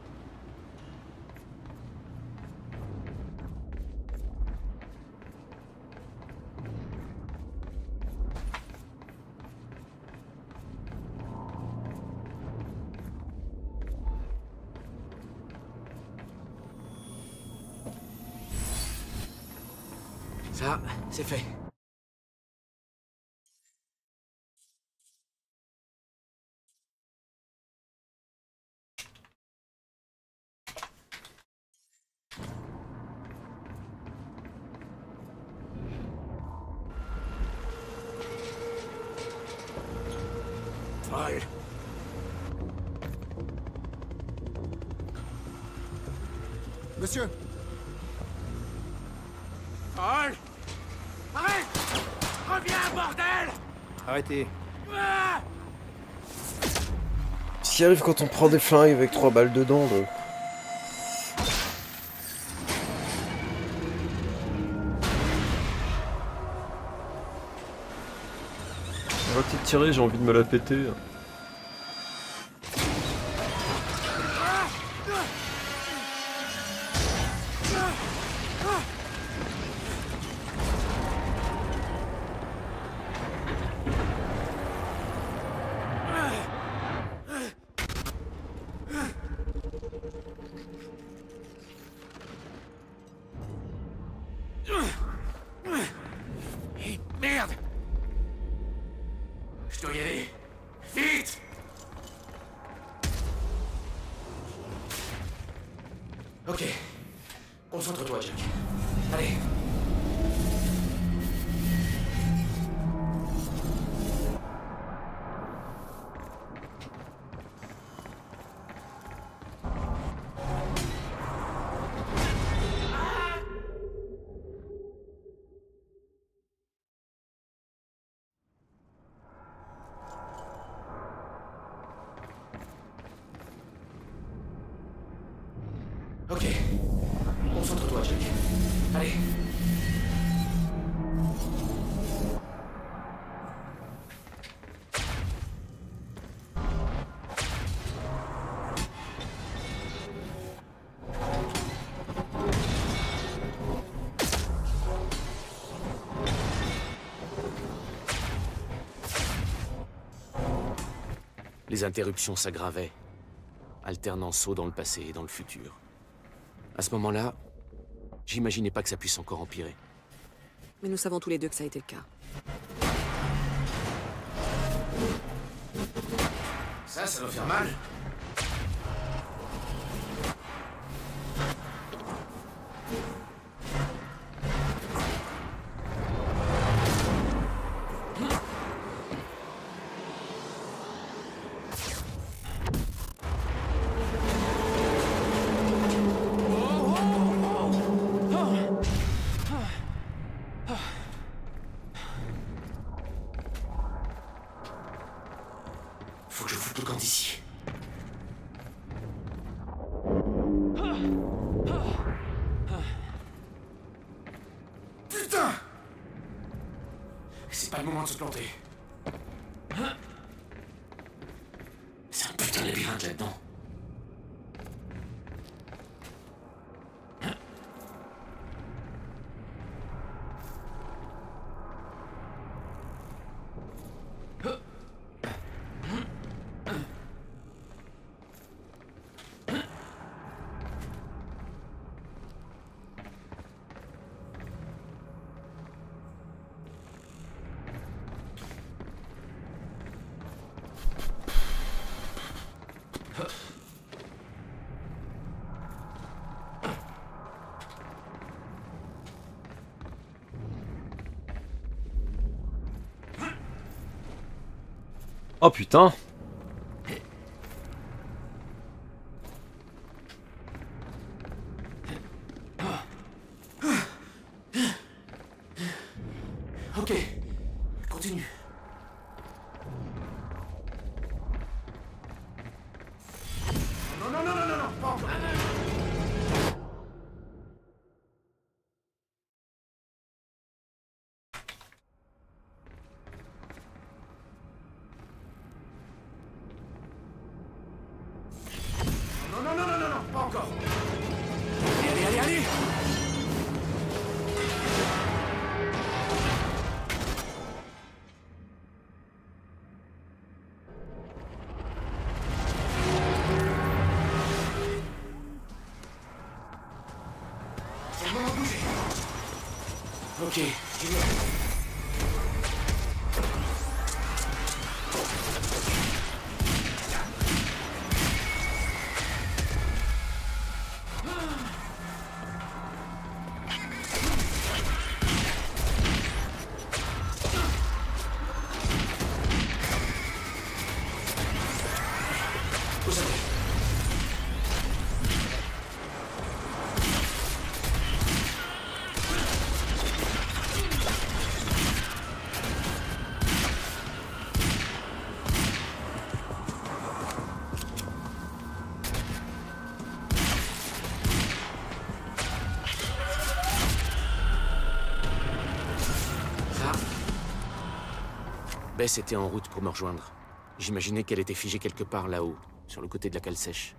Ça, c'est fait. Folle. Monsieur! Folle! Arrête! Reviens, bordel! Arrêtez. Ah! Ce qui arrive quand on prend des flingues avec trois balles dedans, là. Arrêtez de tirer, j'ai envie de me la péter. Hé, merde! Je dois y aller. Vite! Ok. Concentre-toi, Jack. Allez. Ok. Concentre-toi, Jack. Allez. Les interruptions s'aggravaient, alternant sauts dans le passé et dans le futur. À ce moment-là, j'imaginais pas que ça puisse encore empirer. Mais nous savons tous les deux que ça a été le cas. Ça, ça doit faire mal. Faut que je foute le camp d'ici. Putain! C'est pas le moment de se planter. C'est un putain de labyrinthe là-dedans. Oh putain. Ok, continue. Non, non, non, non, non, non, pas encore. Non, non, non, non, non, non, pas encore. Allez, allez, allez, allez. C'est le moment de bouger. Ok, j'y vais. Vous allez. Bess était en route pour me rejoindre. J'imaginais qu'elle était figée quelque part là-haut, sur le côté de la cale sèche.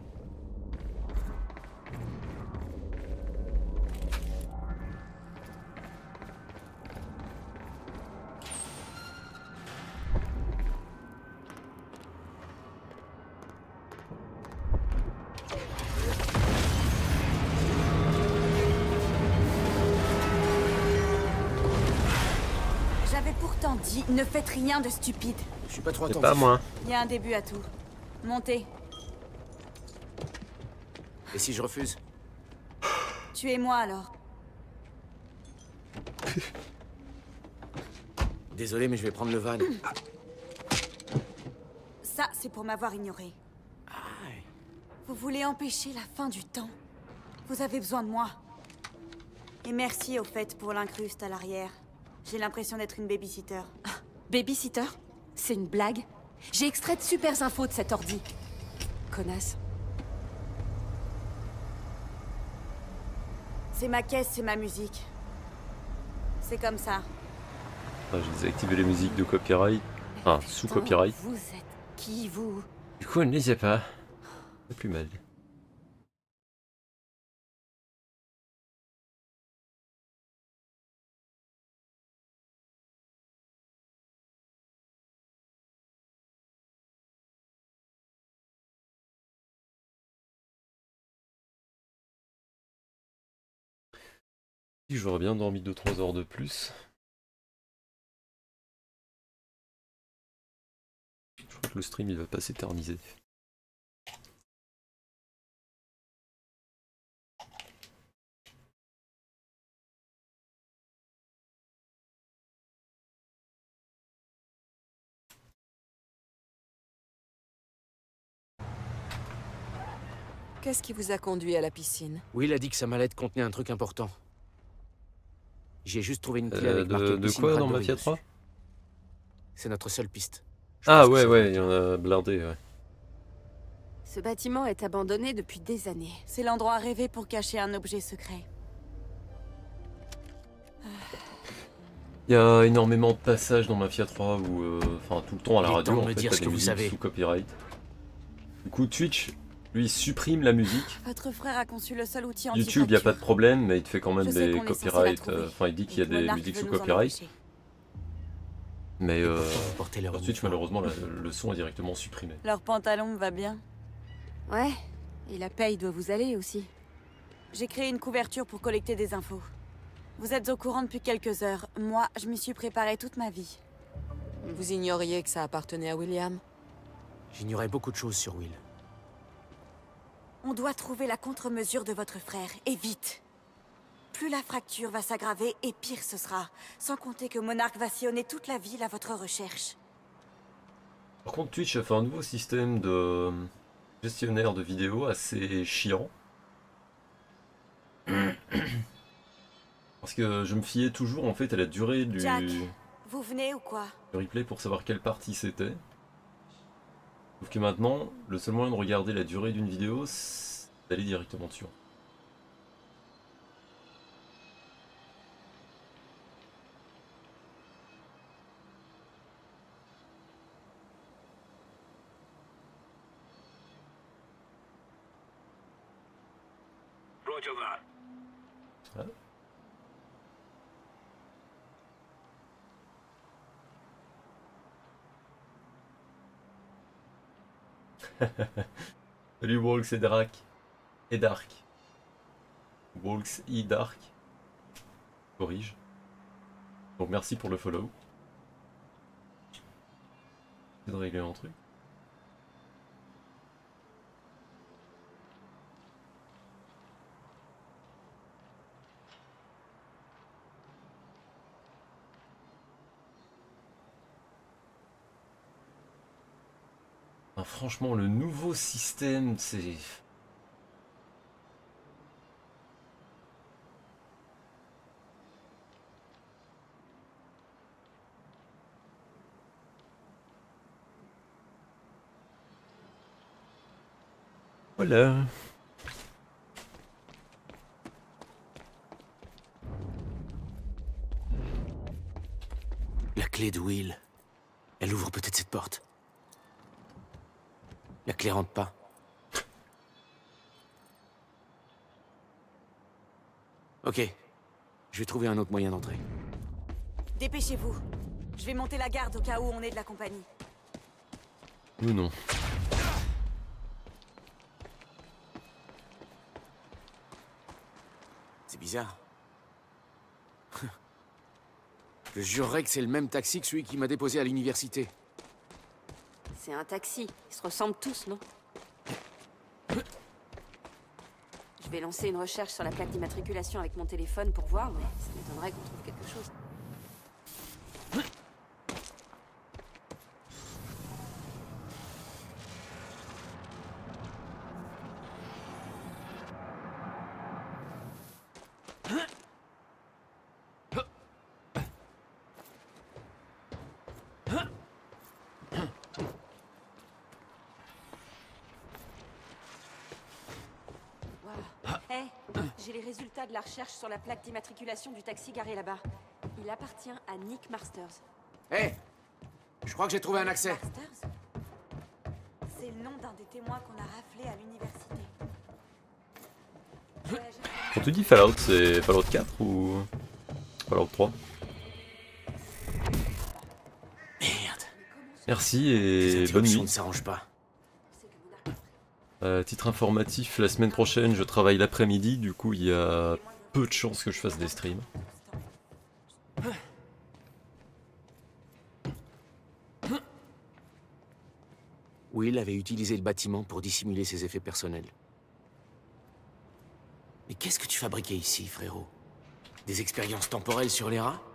J'avais pourtant dit, ne faites rien de stupide. Je suis pas trop C'est attentif. pas moi. Il y a un début à tout. Montez. Et si je refuse? Tuez-moi alors. Désolé, mais je vais prendre le van. Ça, c'est pour m'avoir ignoré. Vous voulez empêcher la fin du temps? Vous avez besoin de moi. Et merci au fait pour l'incruste à l'arrière. J'ai l'impression d'être une babysitter. Babysitter? C'est une blague? J'ai extrait de super infos de cet ordi. Connasse. C'est ma caisse, c'est ma musique. C'est comme ça. Ah, j'ai désactivé les musiques de copyright. Enfin, sous copyright. Vous êtes qui, vous? Du coup, on ne les a pas. Pas plus mal. J'aurais bien dormi deux trois heures de plus. Je crois que le stream il va pas s'éterniser. Qu'est-ce qui vous a conduit à la piscine? Will a dit que sa mallette contenait un truc important. J'ai juste trouvé une clé Euh, avec marqué de, de Piscine quoi dans Bradbury Mafia dessus. trois? C'est notre seule piste. Je Ah pense que ouais ça ouais, va il y en a blindé ouais. Ce bâtiment est abandonné depuis des années. C'est l'endroit rêvé pour cacher un objet secret. Il y a énormément de passages dans Mafia trois où, euh, enfin tout le temps à la Il est radio temps de en me fait, dire t'as ce des que vous musiques savez. sous copyright. Du coup Twitch, lui supprime la musique. Votre frère a conçu le seul outil YouTube, il n'y a pas de problème, mais il te fait quand même Je sais des qu'on est censé la copyrights. trouver. euh, Enfin, il dit qu'il y a Et que des Monarch musiques veut sous nous en copyright. empêcher. Mais euh, porter leur sur Twitch, malheureusement, la- le son est directement supprimé. Leur pantalon me va bien. Ouais, et la paye doit vous aller aussi. J'ai créé une couverture pour collecter des infos. Vous êtes au courant depuis quelques heures. Moi, je m'y suis préparée toute ma vie. Vous ignoriez que ça appartenait à William? J'ignorais beaucoup de choses sur Will. On doit trouver la contre-mesure de votre frère, et vite. Plus la fracture va s'aggraver, et pire ce sera. Sans compter que Monarch va sillonner toute la ville à votre recherche. Par contre, Twitch a fait un nouveau système de gestionnaire de vidéos assez chiant. Parce que je me fiais toujours en fait à la durée du, Jack, vous venez ou quoi? du replay pour savoir quelle partie c'était. Sauf que maintenant, le seul moyen de regarder la durée d'une vidéo, c'est d'aller directement dessus. Roger that. Ouais. Salut Walks et Dark. Et Dark. Walks et Dark. Corrige. Donc merci pour le follow. J'essaie de régler un truc. Ah, franchement, le nouveau système, c'est... Voilà. La clé de Will. Elle ouvre peut-être cette porte. La clé rentre pas. Ok. Je vais trouver un autre moyen d'entrer. Dépêchez-vous. Je vais monter la garde au cas où on est de la compagnie. Nous non. C'est bizarre. Je jurerais que c'est le même taxi que celui qui m'a déposé à l'université. C'est un taxi. Ils se ressemblent tous, non? Je vais lancer une recherche sur la plaque d'immatriculation avec mon téléphone pour voir, mais ça m'étonnerait qu'on trouve quelque chose. J'ai les résultats de la recherche sur la plaque d'immatriculation du taxi garé là-bas. Il appartient à Nick Masters. Hé hey, je crois que j'ai trouvé un accès. Masters? C'est le nom d'un des témoins qu'on a raflé à l'université. On te dit Fallout, c'est Fallout quatre ou Fallout trois? Merde. Merci et bonne nuit. Ne s'arrange pas. Euh, titre informatif, la semaine prochaine je travaille l'après-midi, du coup il y a peu de chances que je fasse des streams. Will avait utilisé le bâtiment pour dissimuler ses effets personnels. Mais qu'est-ce que tu fabriquais ici, frérot? Des expériences temporelles sur les rats?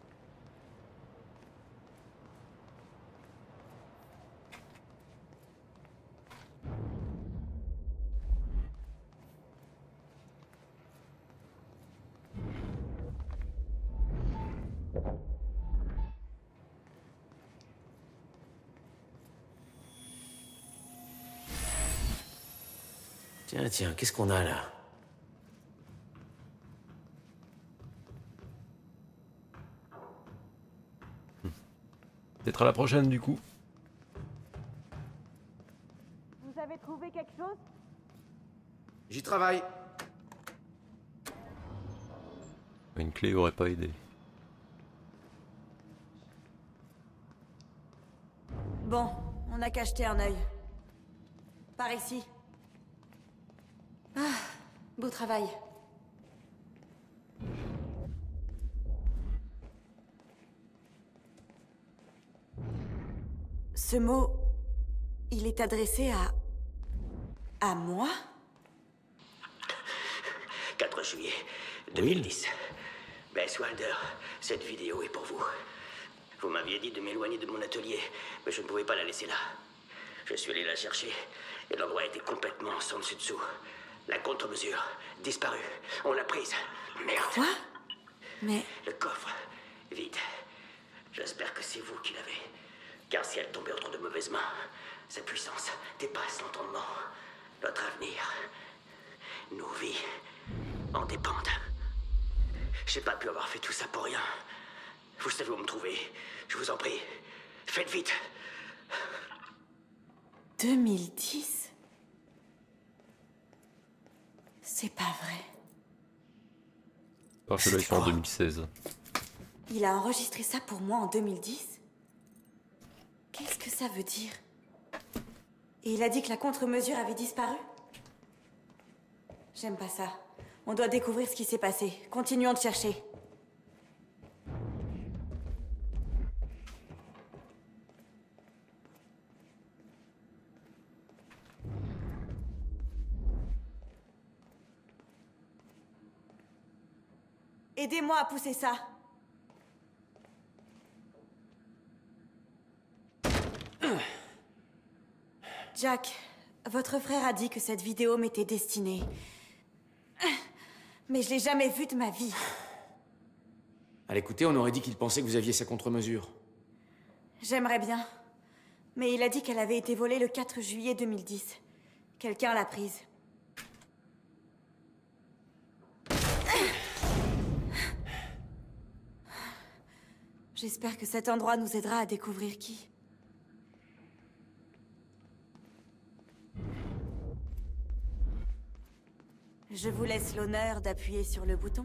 Tiens, tiens, qu'est-ce qu'on a là? Peut-être à la prochaine du coup. Vous avez trouvé quelque chose? J'y travaille. Une clé aurait pas aidé. Bon, on n'a qu'à jeter un œil. Par ici. Ah, beau travail. Ce mot, il est adressé à... à moi? quatre juillet deux mille dix. Bess Wilder, cette vidéo est pour vous. Vous m'aviez dit de m'éloigner de mon atelier, mais je ne pouvais pas la laisser là. Je suis allé la chercher, et l'endroit était complètement sans dessus-dessous. La contre-mesure, disparue. On l'a prise. Merde. Quoi? Mais... Le coffre, vide. J'espère que c'est vous qui l'avez. Car si elle tombait entre de mauvaises mains, sa puissance dépasse l'entendement. Notre avenir, nos vies, en dépendent. J'ai pas pu avoir fait tout ça pour rien. Vous savez où me trouver. Je vous en prie. Faites vite. deux mille dix? C'est pas vrai. Parce que là, ils sont en deux mille seize. Il a enregistré ça pour moi en deux mille dix? Qu'est-ce que ça veut dire? Et il a dit que la contre-mesure avait disparu? J'aime pas ça. On doit découvrir ce qui s'est passé. Continuons de chercher. Aidez-moi à pousser ça. Jack, votre frère a dit que cette vidéo m'était destinée. Mais je l'ai jamais vue de ma vie. À l'écouter, on aurait dit qu'il pensait que vous aviez sa contre-mesure. J'aimerais bien. Mais il a dit qu'elle avait été volée le quatre juillet deux mille dix. Quelqu'un l'a prise. J'espère que cet endroit nous aidera à découvrir qui. Je vous laisse l'honneur d'appuyer sur le bouton.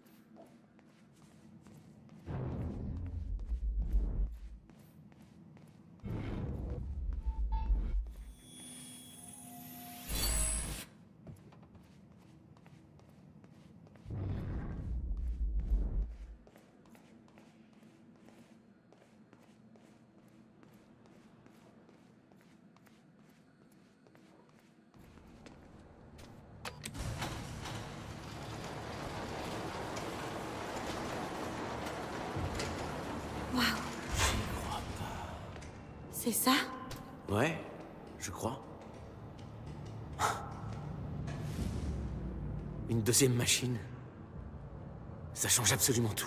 C'est ça? Ouais, je crois. Une deuxième machine. Ça change absolument tout.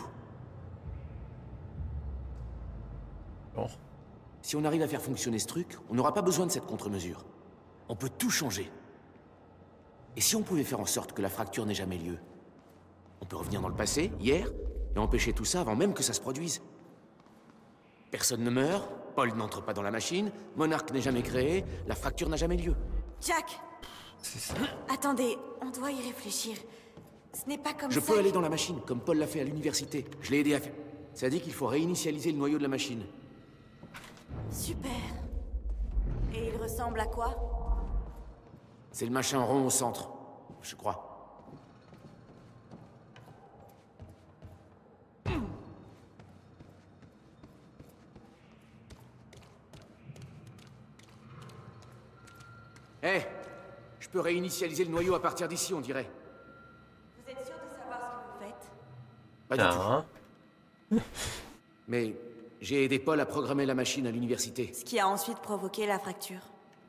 Bon. Si on arrive à faire fonctionner ce truc, on n'aura pas besoin de cette contre-mesure. On peut tout changer. Et si on pouvait faire en sorte que la fracture n'ait jamais lieu? On peut revenir dans le passé, hier, et empêcher tout ça avant même que ça se produise. Personne ne meurt, Paul n'entre pas dans la machine, Monarque n'est jamais créé, la fracture n'a jamais lieu. Jack! C'est ça. Attendez, on doit y réfléchir. Ce n'est pas comme Je ça... peux aller dans la machine, comme Paul l'a fait à l'université. Je l'ai aidé à faire... Ça dit qu'il faut réinitialiser le noyau de la machine. Super. Et il ressemble à quoi? C'est le machin rond au centre, je crois. Hé, je peux réinitialiser le noyau à partir d'ici, on dirait. Vous êtes sûr de savoir ce que vous faites? Pas du Ah. tout. Mais j'ai aidé Paul à programmer la machine à l'université. Ce qui a ensuite provoqué la fracture.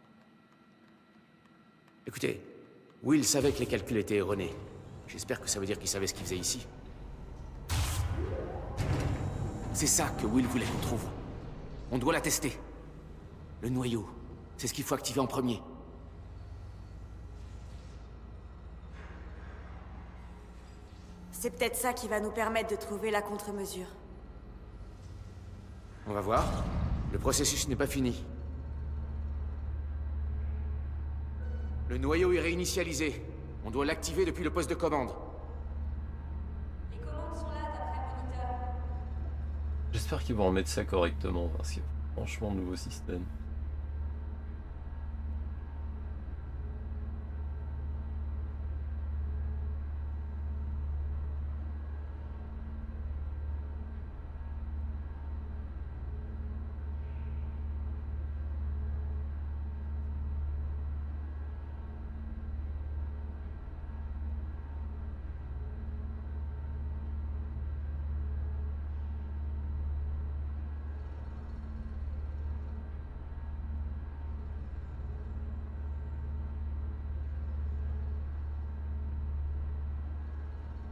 Écoutez, Will savait que les calculs étaient erronés. J'espère que ça veut dire qu'il savait ce qu'il faisait ici. C'est ça que Will voulait qu'on trouve. On doit la tester. Le noyau, c'est ce qu'il faut activer en premier. C'est peut-être ça qui va nous permettre de trouver la contre-mesure. On va voir. Le processus n'est pas fini. Le noyau est réinitialisé. On doit l'activer depuis le poste de commande. Les commandes sont là d'après moniteur. J'espère qu'ils vont remettre ça correctement parce que franchement, nouveau système.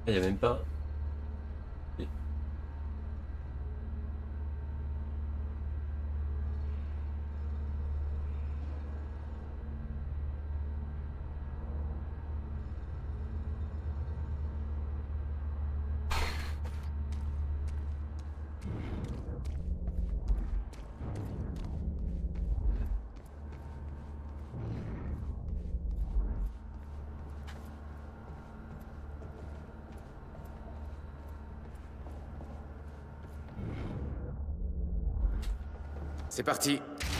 Il n'y a même pas... C'est parti.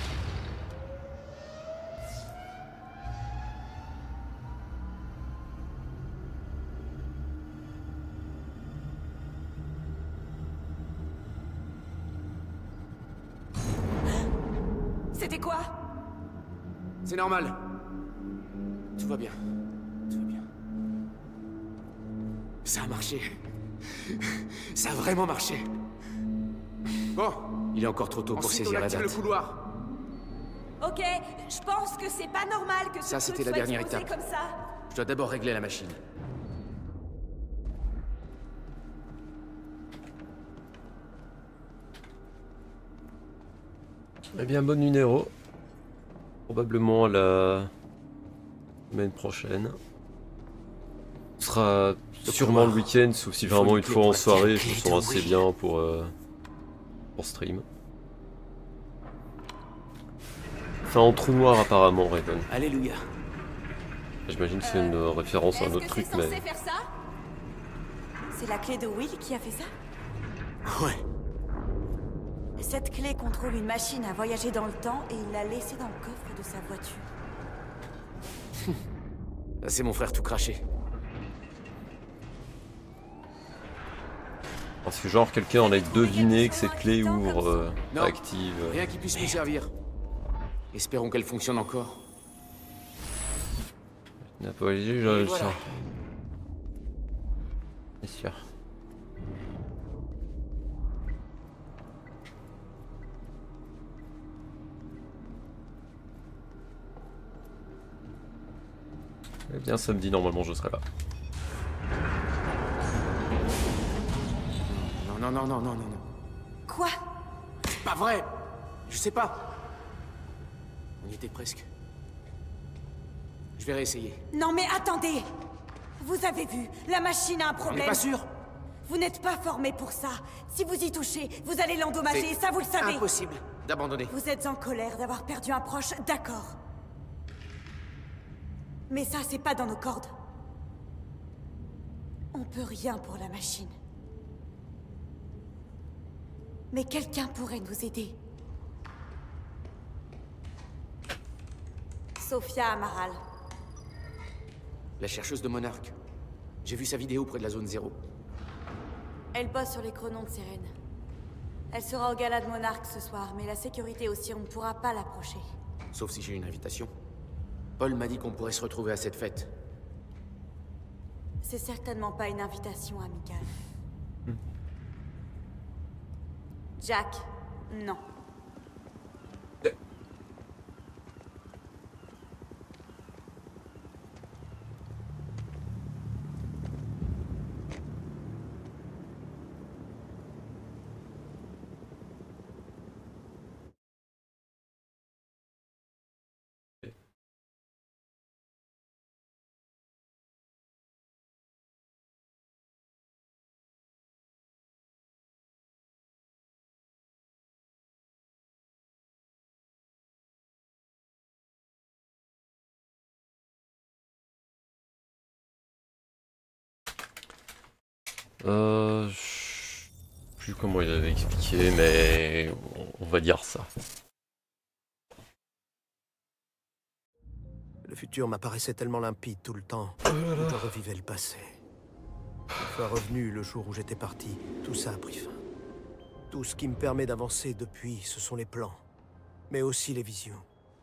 C'était quoi? C'est normal. Tout va bien. Tout va bien. Ça a marché. Ça a vraiment marché. Bon, il est encore trop tôt pour saisir la date. Le couloir. Ok, je pense que c'est pas normal que ce Ça, truc c'était la soit dernière exposé étape. comme ça. Je dois d'abord régler la machine. Eh bien, bon numéro. Probablement la semaine prochaine. Ce sera sûrement le week-end, sauf si vraiment une fois en soirée, je me sens assez bien pour, euh, pour stream. Enfin, en trou noir apparemment, Raven. Alléluia. J'imagine que c'est une référence à un autre truc, mais... faire ça? C'est la clé de Will qui a fait ça? Ouais. Cette clé contrôle une machine à voyager dans le temps et il l'a laissée dans le coffre de sa voiture. Là, c'est mon frère tout craché. Parce que genre quelqu'un en a deviné que cette clé ouvre, euh, Non, active... euh, rien qui puisse nous servir. Espérons qu'elle fonctionne encore. n'a pas léger, je le voilà. sens. C'est sûr. Eh bien, samedi, normalement, je serai là. Non, non, non, non, non, non, non. Quoi? C'est pas vrai. Je sais pas. On y était presque. Je vais réessayer. Non mais attendez! Vous avez vu, la machine a un On problème. n'est pas sûr. Vous n'êtes pas formé pour ça. Si vous y touchez, vous allez l'endommager, C'est et ça vous le savez. impossible d'abandonner. Vous êtes en colère d'avoir perdu un proche, d'accord. Mais ça, c'est pas dans nos cordes. On peut rien pour la machine. Mais quelqu'un pourrait nous aider. Sophia Amaral. La chercheuse de Monarque. J'ai vu sa vidéo près de la zone zéro. Elle bosse sur les chronons de Sérène. Elle sera au gala de Monarque ce soir, mais la sécurité aussi, on ne pourra pas l'approcher. Sauf si j'ai une invitation. Paul m'a dit qu'on pourrait se retrouver à cette fête. C'est certainement pas une invitation amicale. Hmm. Jack, non. Euh... Je sais plus comment il avait expliqué, mais on va dire ça. Le futur m'apparaissait tellement limpide tout le temps que je revivais le passé. Une fois revenu le jour où j'étais parti, tout ça a pris fin. Tout ce qui me permet d'avancer depuis, ce sont les plans, mais aussi les visions.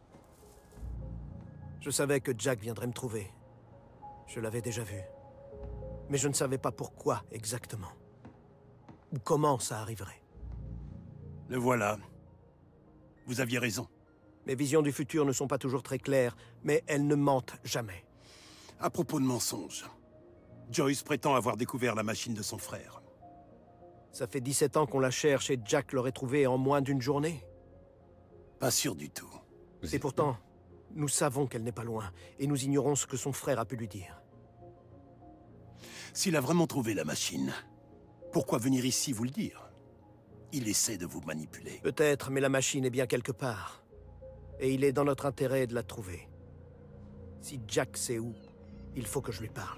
Je savais que Jack viendrait me trouver. Je l'avais déjà vu. Mais je ne savais pas pourquoi exactement. Ou comment ça arriverait. Le voilà. Vous aviez raison. Mes visions du futur ne sont pas toujours très claires, mais elles ne mentent jamais. À propos de mensonges, Joyce prétend avoir découvert la machine de son frère. Ça fait dix-sept ans qu'on la cherche et Jack l'aurait trouvée en moins d'une journée. Pas sûr du tout. Et pourtant, nous savons qu'elle n'est pas loin, et nous ignorons ce que son frère a pu lui dire. S'il a vraiment trouvé la machine, pourquoi venir ici vous le dire? Il essaie de vous manipuler. Peut-être, mais la machine est bien quelque part. Et il est dans notre intérêt de la trouver. Si Jack sait où, il faut que je lui parle.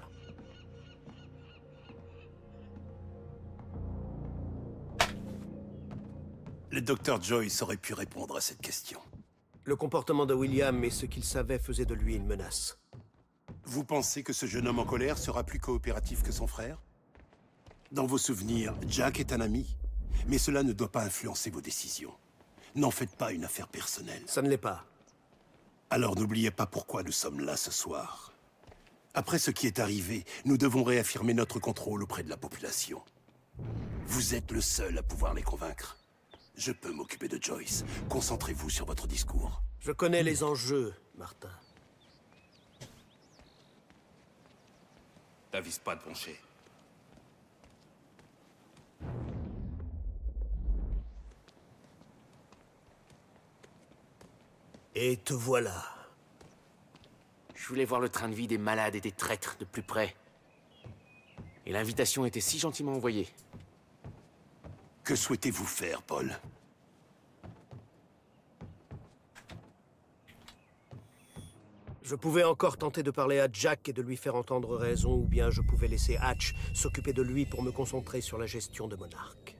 Le docteur Joyce aurait pu répondre à cette question. Le comportement de William et ce qu'il savait faisait de lui une menace. Vous pensez que ce jeune homme en colère sera plus coopératif que son frère? Dans vos souvenirs, Jack est un ami, mais cela ne doit pas influencer vos décisions. N'en faites pas une affaire personnelle. Ça ne l'est pas. Alors n'oubliez pas pourquoi nous sommes là ce soir. Après ce qui est arrivé, nous devons réaffirmer notre contrôle auprès de la population. Vous êtes le seul à pouvoir les convaincre. Je peux m'occuper de Joyce. Concentrez-vous sur votre discours. Je connais les enjeux, Martin. T'avises pas de pencher. Et te voilà. Je voulais voir le train de vie des malades et des traîtres de plus près. Et l'invitation était si gentiment envoyée. Que souhaitez-vous faire, Paul? Je pouvais encore tenter de parler à Jack et de lui faire entendre raison, ou bien je pouvais laisser Hatch s'occuper de lui pour me concentrer sur la gestion de Monarch.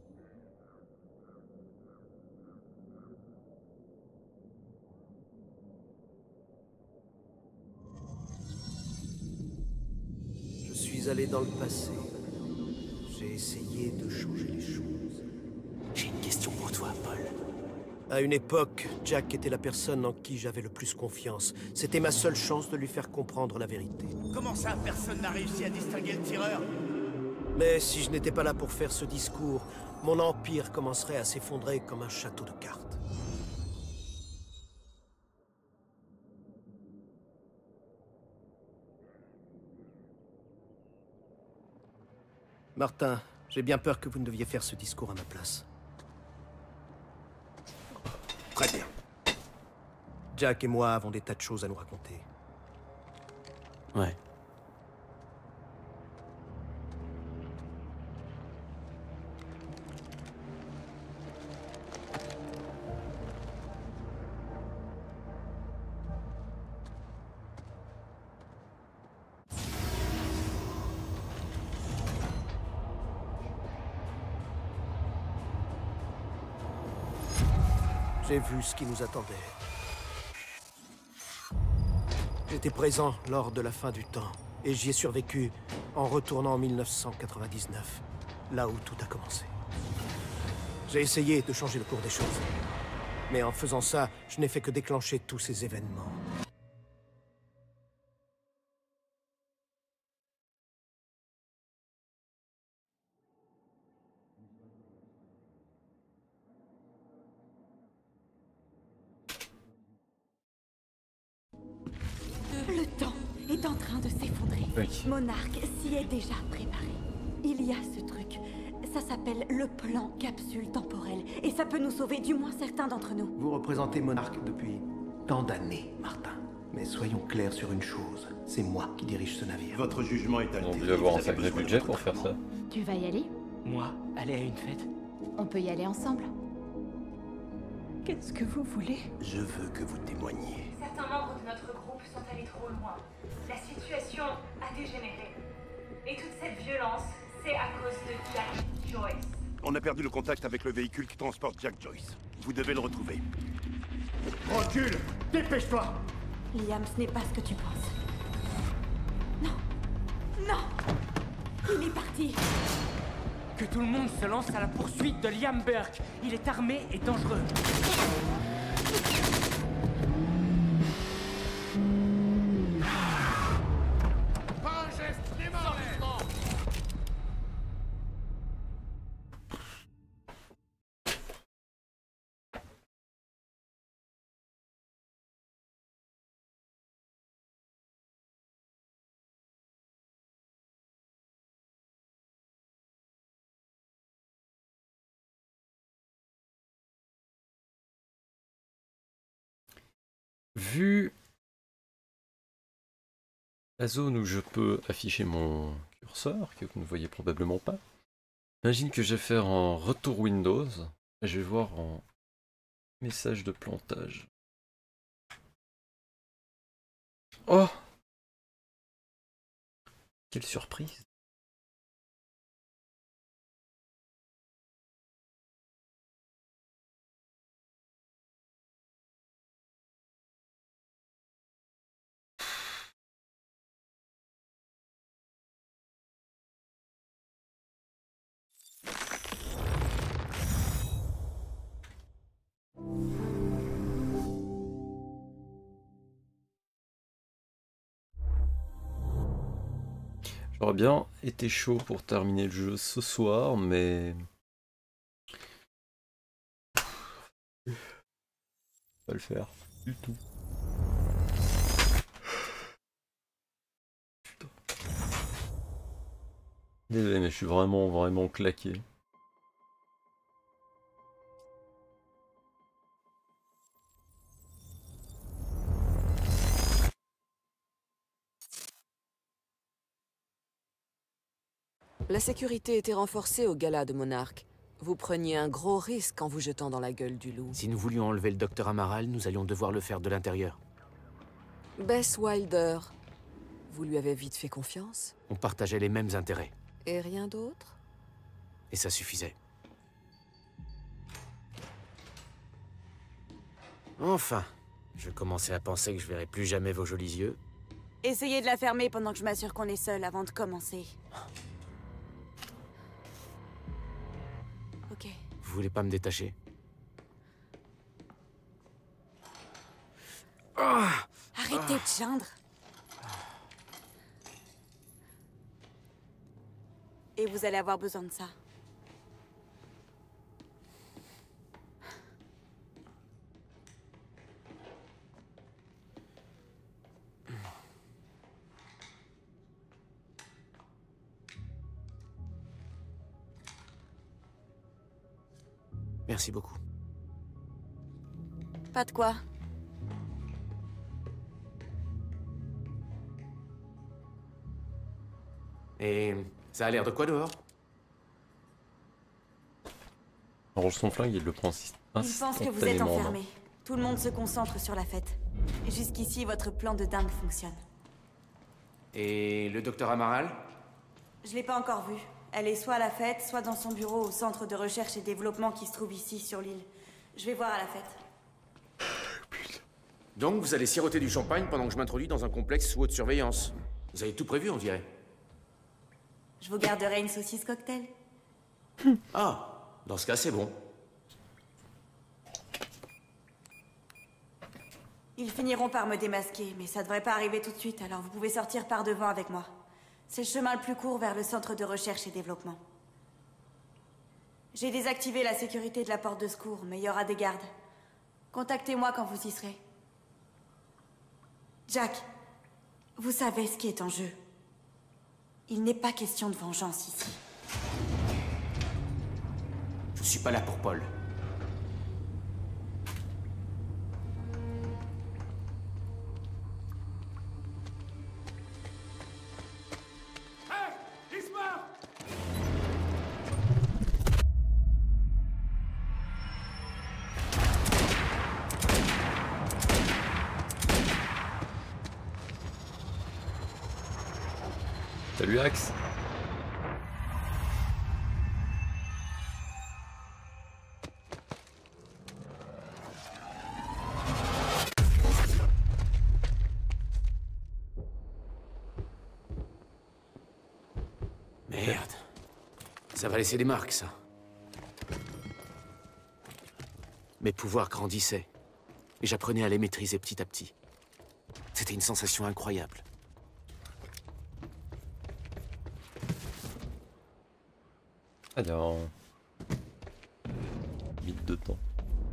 Je suis allé dans le passé. J'ai essayé de changer les choses. J'ai une question pour toi, Paul. À une époque, Jack était la personne en qui j'avais le plus confiance. C'était ma seule chance de lui faire comprendre la vérité. Comment ça, personne n'a réussi à distinguer le tireur? Mais si je n'étais pas là pour faire ce discours, mon empire commencerait à s'effondrer comme un château de cartes. Martin, j'ai bien peur que vous ne deviez faire ce discours à ma place. Très bien. Jack et moi avons des tas de choses à nous raconter. Ouais. J'ai vu ce qui nous attendait. J'étais présent lors de la fin du temps, et j'y ai survécu en retournant en mille neuf cent quatre-vingt-dix-neuf, là où tout a commencé. J'ai essayé de changer le cours des choses, mais en faisant ça, je n'ai fait que déclencher tous ces événements. Le temps est en train de s'effondrer. Oui. Monarch s'y est déjà préparé. Il y a ce truc. Ça s'appelle le plan capsule temporelle. Et ça peut nous sauver, du moins certains d'entre nous. Vous représentez Monarch depuis tant d'années, Martin. Mais soyons clairs sur une chose. C'est moi qui dirige ce navire. Votre jugement est altéré. On peut avoir un sacré budget pour faire ça. Tu vas y aller? Moi, aller à une fête? On peut y aller ensemble. Qu'est-ce que vous voulez? Je veux que vous témoigniez. Certains membres de notre groupe sont allés trop loin. La situation a dégénéré. Et toute cette violence, c'est à cause de Jack Joyce. On a perdu le contact avec le véhicule qui transporte Jack Joyce. Vous devez le retrouver. Recule! Dépêche-toi! Liam, ce n'est pas ce que tu penses. Non! Non! Il est parti! Que tout le monde se lance à la poursuite de Liam Burke. Il est armé et dangereux. vu la zone où je peux afficher mon curseur, que vous ne voyez probablement pas, j'imagine que je vais faire en retour Windows, et je vais voir en message de plantage. Oh! Quelle surprise! J'aurais bien été chaud pour terminer le jeu ce soir, mais... Pas le faire du tout. Putain. Désolé, mais je suis vraiment, vraiment claqué. La sécurité était renforcée au gala de Monarque. Vous preniez un gros risque en vous jetant dans la gueule du loup. Si nous voulions enlever le docteur Amaral, nous allions devoir le faire de l'intérieur. Bess Wilder, vous lui avez vite fait confiance? On partageait les mêmes intérêts. Et rien d'autre? Et ça suffisait. Enfin, je commençais à penser que je verrais plus jamais vos jolis yeux. Essayez de la fermer pendant que je m'assure qu'on est seul avant de commencer. Ok. Vous voulez pas me détacher? Arrêtez de geindre. Et vous allez avoir besoin de ça. Merci beaucoup. Pas de quoi. Et ça a l'air de quoi dehors? Il range son flingue et il le prend Il pense que vous êtes enfermé. Tout le monde se concentre sur la fête. Jusqu'ici, votre plan de dingue fonctionne. Et le docteur Amaral? Je l'ai pas encore vue. Elle est soit à la fête, soit dans son bureau au centre de recherche et développement qui se trouve ici, sur l'île. Je vais voir à la fête. Donc vous allez siroter du champagne pendant que je m'introduis dans un complexe sous haute surveillance. Vous avez tout prévu, on dirait. Je vous garderai une saucisse cocktail. Ah, dans ce cas, c'est bon. Ils finiront par me démasquer, mais ça devrait pas arriver tout de suite, alors vous pouvez sortir par devant avec moi. C'est le chemin le plus court vers le centre de recherche et développement. J'ai désactivé la sécurité de la porte de secours, mais il y aura des gardes. Contactez-moi quand vous y serez. Jack, vous savez ce qui est en jeu. Il n'est pas question de vengeance ici. Je suis pas là pour Paul. Salut Axe. Merde. Ça va laisser des marques, ça. Mes pouvoirs grandissaient. Et j'apprenais à les maîtriser petit à petit. C'était une sensation incroyable. Alors... vite de temps.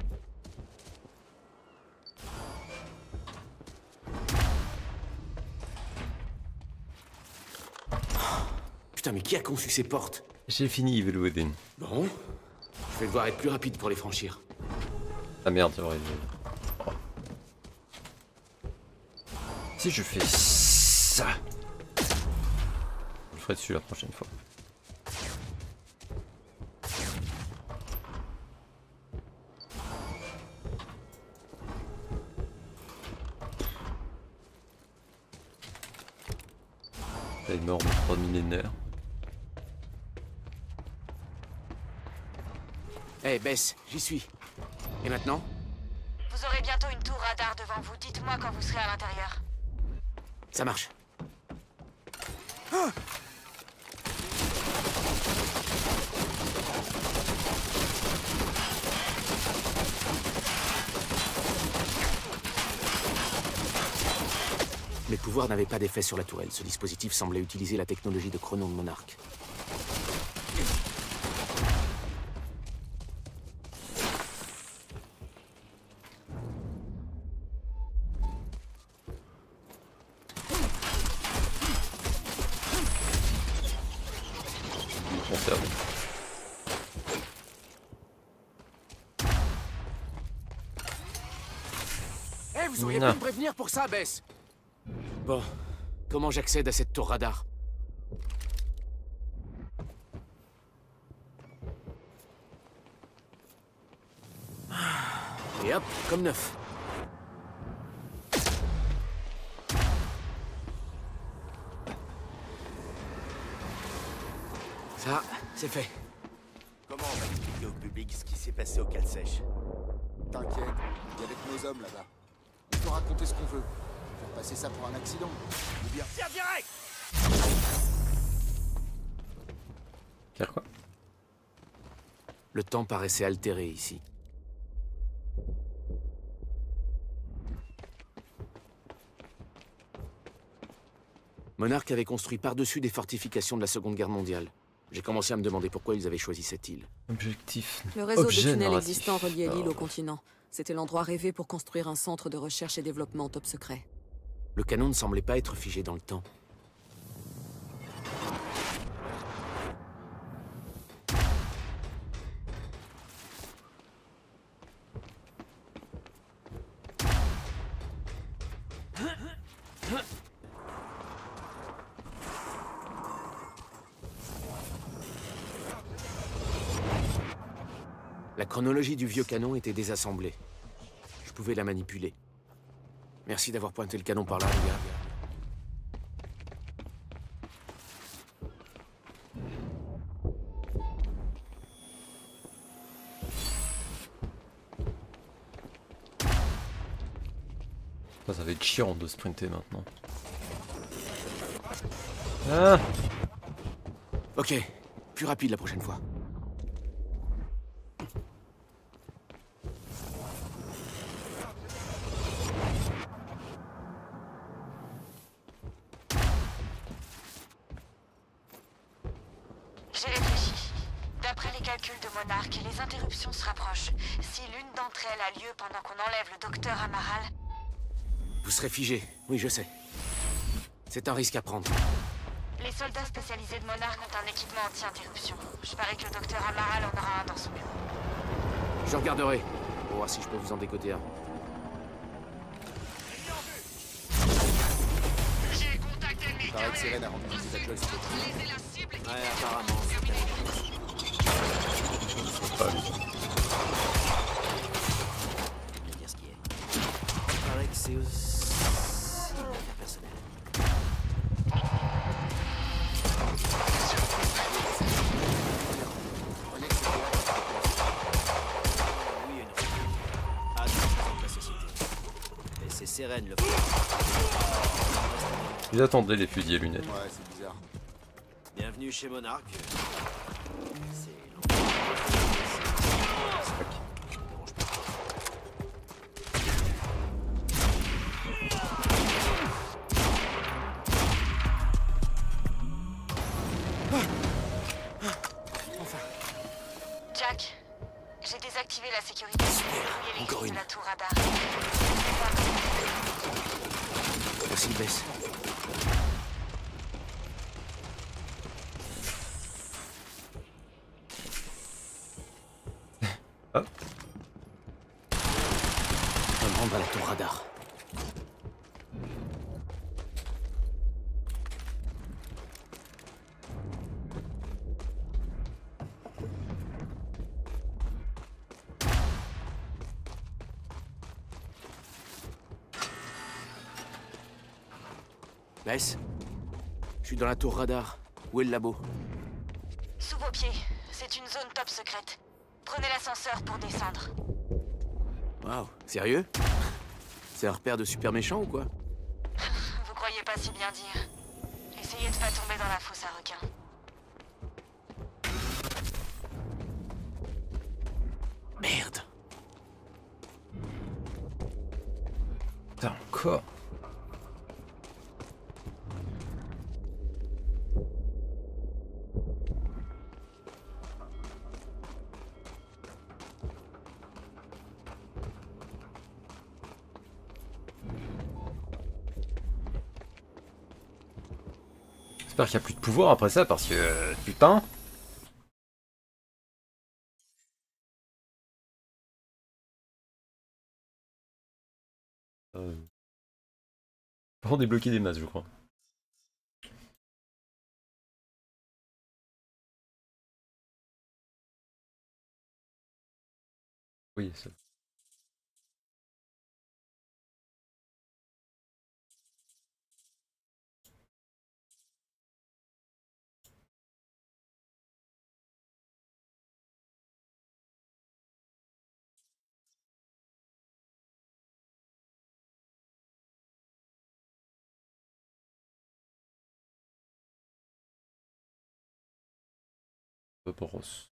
Putain, mais qui a conçu ces portes? J'ai fini Evil Within. Bon. Je vais devoir être plus rapide pour les franchir. Ah merde, c'est vrai. Oh. Si je fais ça, je ferai dessus la prochaine fois. Énorme, trois millénaires. Eh, hey, Bess, j'y suis. Et maintenant? Vous aurez bientôt une tour radar devant vous. Dites-moi quand vous serez à l'intérieur. Ça marche. Ah! Mes pouvoirs n'avaient pas d'effet sur la tourelle. Ce dispositif semblait utiliser la technologie de Chronon de Monarque. Eh, hey, vous auriez pu me prévenir pour ça, Bess. Bon, comment j'accède à cette tour radar? Et hop, comme neuf. Ça, c'est fait. Comment on va expliquer au public ce qui s'est passé au cale sèche? T'inquiète, il y a avec nos hommes là-bas. On peut raconter ce qu'on veut. Faire passer ça pour un accident. Ou bien... Tire direct! Faire quoi? Le temps paraissait altéré ici. Monarque avait construit par-dessus des fortifications de la Seconde Guerre mondiale. J'ai commencé à me demander pourquoi ils avaient choisi cette île. Objectif. Le réseau de tunnels narratif. existants reliait l'île Oh. au continent. C'était l'endroit rêvé pour construire un centre de recherche et développement top secret. Le canon ne semblait pas être figé dans le temps. La chronologie du vieux canon était désassemblée. Je pouvais la manipuler. Merci d'avoir pointé le canon par là, les gars. Ça va être chiant de sprinter maintenant. Ah! Ok, plus rapide la prochaine fois. J'ai réfléchi. D'après les calculs de Monarque, les interruptions se rapprochent. Si l'une d'entre elles a lieu pendant qu'on enlève le docteur Amaral, Vous serez figé, oui je sais. C'est un risque à prendre. les soldats spécialisés de Monarque ont un équipement anti-interruption. Je parie que le docteur Amaral en aura un dans son bureau. Je regarderai, pour voir si je peux vous en décoter un. Il paraît que Sérène a rendu visite à Joyce. Ouais, apparemment. Pas lui. Dire ce qui est. Il paraît que c'est aussi une affaire personnelle. Oui et non. Ah, c'est de la société. Mais c'est Sérène le Ils attendaient les fusils à lunettes. Ouais, c'est bizarre. Bienvenue chez Monarque. C'est Jack, j'ai désactivé la sécurité. Fouillez les grilles de la tour radar. Merci, Bess. Ah. On me rendre à la tour radar. Bess, je suis dans la tour radar. Où est le labo? Sous vos pieds. C'est une zone top secrète. Prenez l'ascenseur pour descendre. Waouh, sérieux? C'est un repère de super méchant ou quoi? Vous croyez pas si bien dire. Essayez de pas tomber dans la fosse à requins. Merde. Putain, encore. J'espère qu'il n'y a plus de pouvoir après ça parce que euh, putain. Euh... Pour débloquer des masses, je crois. Oui, ça. Poros.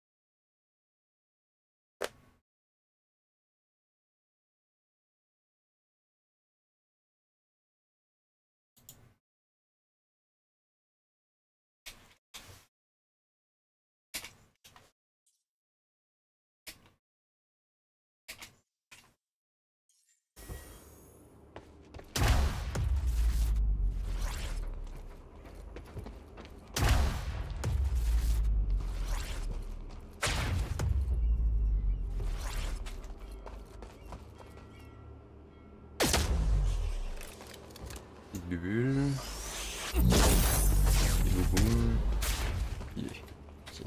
Bulle. Yeah. Okay.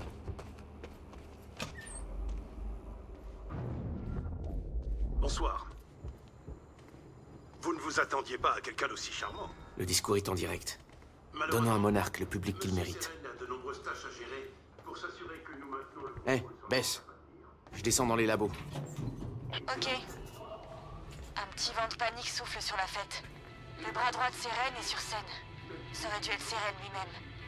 Bonsoir. Vous ne vous attendiez pas à quelqu'un d'aussi charmant. Le discours est en direct. Donnons à Monarque le public qu'il mérite. Hé, hey, Bess. Je descends dans les labos. Ok. Un petit vent de panique souffle sur la fête. Le bras droit de Seren est sur scène. Ça aurait dû être Seren lui-même.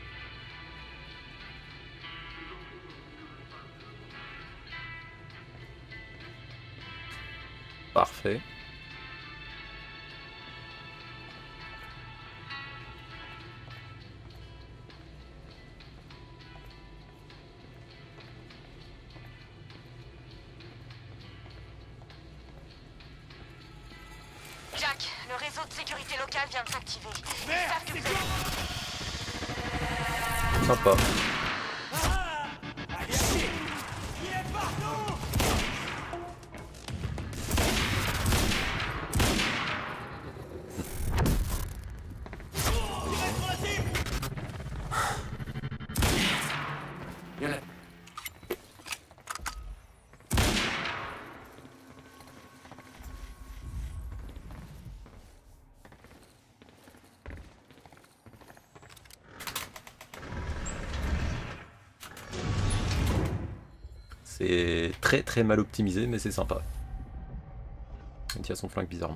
Parfait. Jack, le réseau de sécurité locale vient de s'activer. Ils savent que vous êtes... Sympa. C'est très très mal optimisé, mais c'est sympa. Il tient son flingue bizarrement.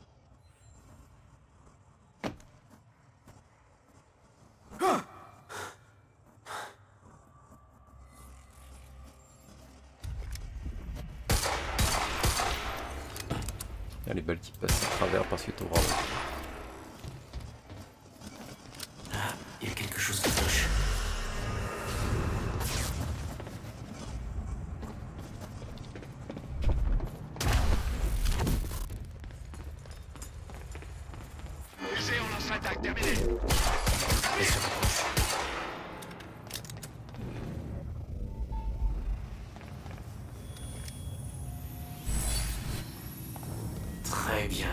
Il y a les balles qui passent à travers parce que t'auras... Ah, il y a quelque chose qui cloche. Très bien.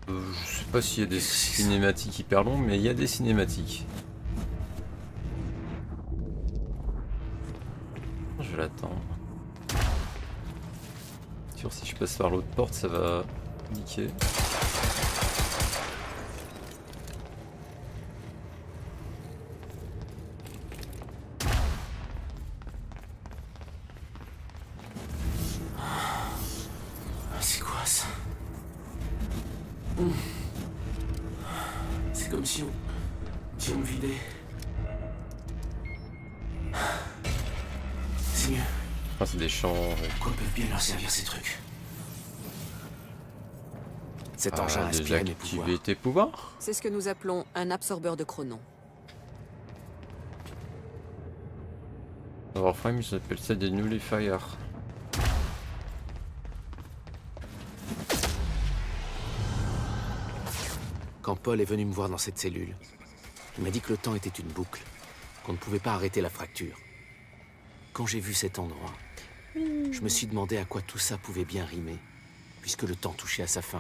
Euh, je sais pas s'il y a des cinématiques hyper longues, mais il y a des cinématiques. Je vais l'attendre. Sûr, si je passe par l'autre porte, ça va niquer. C'est quoi ça? C'est comme si on... si on me vidait. C'est mieux. Ah, c'est des champs. Ouais. Quoi peuvent bien leur servir ces trucs? Cet ah, engin a aspiré mes pouvoirs. tes pouvoirs? C'est ce que nous appelons un absorbeur de chronon. Dans Warframe, ils appellent ça des nullifiers. Quand Paul est venu me voir dans cette cellule, il m'a dit que le temps était une boucle, qu'on ne pouvait pas arrêter la fracture. Quand j'ai vu cet endroit, je me suis demandé à quoi tout ça pouvait bien rimer, puisque le temps touchait à sa fin.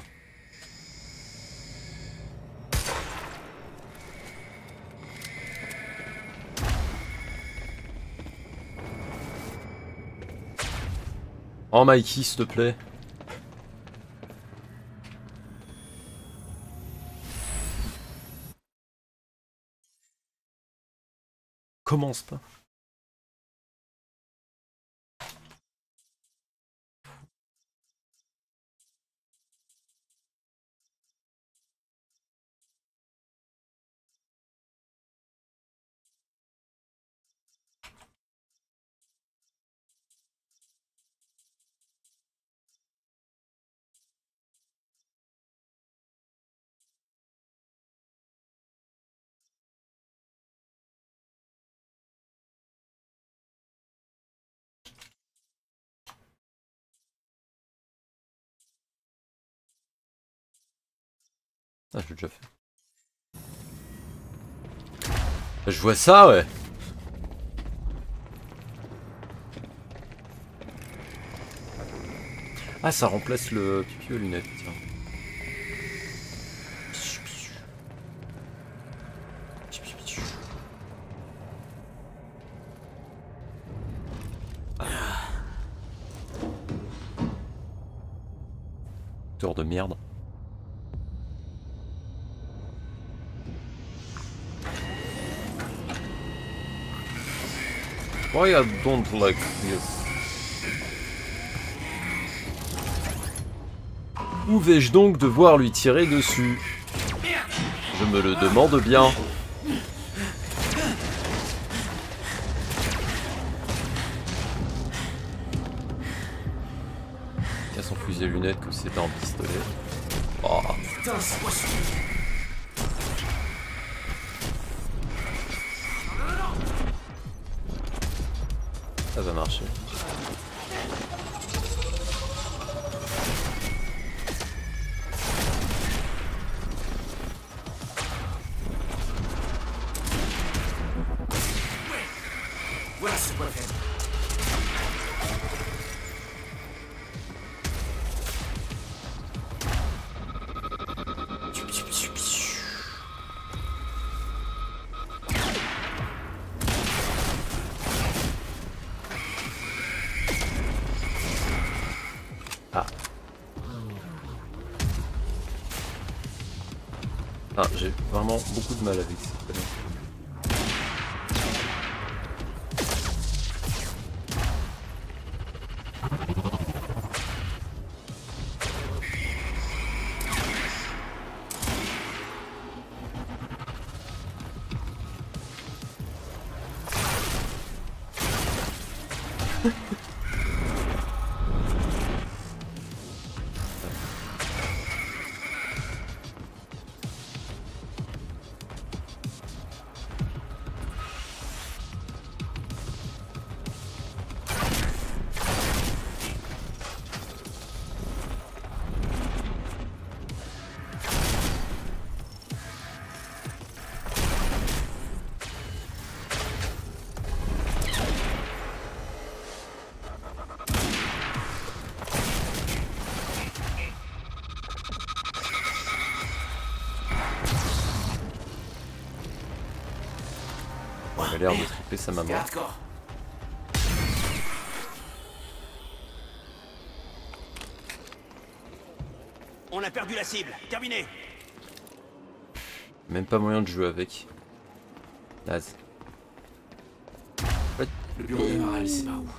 Oh Mikey, s'il te plaît. Commence pas. Ah, je l'ai déjà fait. Je vois ça, ouais. Ah, ça remplace le pipi aux lunettes, tiens. Tour de merde. Why I don't like this? Où vais-je donc devoir lui tirer dessus? Je me le demande bien. Il a son fusil à lunettes que c'est un pistolet. Oh. Putain, c'est quoi ça? Ça va marcher. Voilà ce qu'on va faire. Ah, j'ai vraiment beaucoup de mal avec cette connerie. a l'air de tromper sa maman. On a perdu la cible. Terminé. Même pas moyen de jouer avec. Naze. Ouais. Le bureau d'Amaral, c'est par où?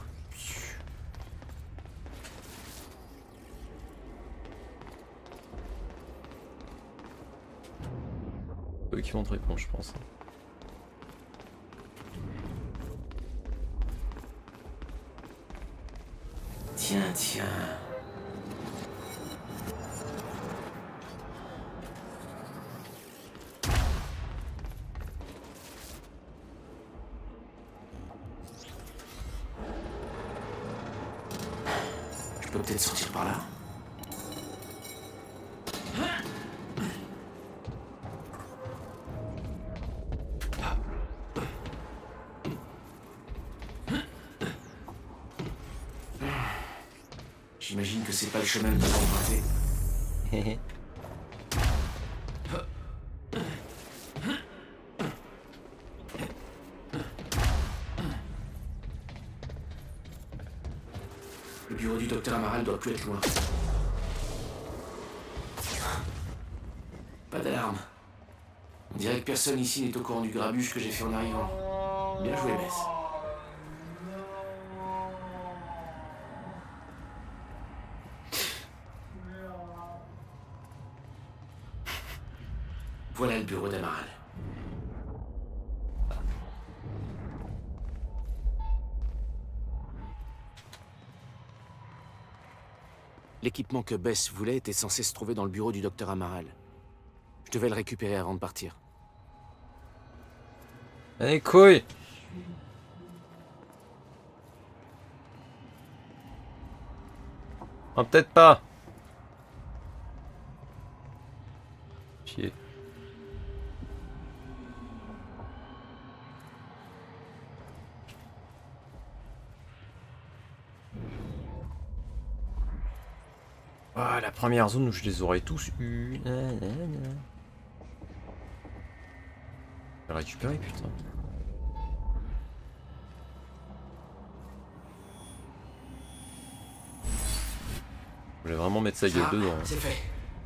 Eux qui vont te répondre, je pense. Tiens, tiens. Je peux peut-être sortir par là. J'imagine que c'est pas le chemin que t'as emprunté. Le bureau du docteur Amaral doit plus être loin. Pas d'alarme. On dirait que personne ici n'est au courant du grabuge que j'ai fait en arrivant. Bien joué, Bess. Voilà le bureau d'Amaral. L'équipement que Bess voulait était censé se trouver dans le bureau du docteur Amaral. Je devais le récupérer avant de partir. Allez, couille! Ah, peut-être pas! Chier. Ah, la première zone où je les aurais tous eu. Je vais récupérer, putain. Je voulais vraiment mettre sa gueule Ah, dedans. c'est fait.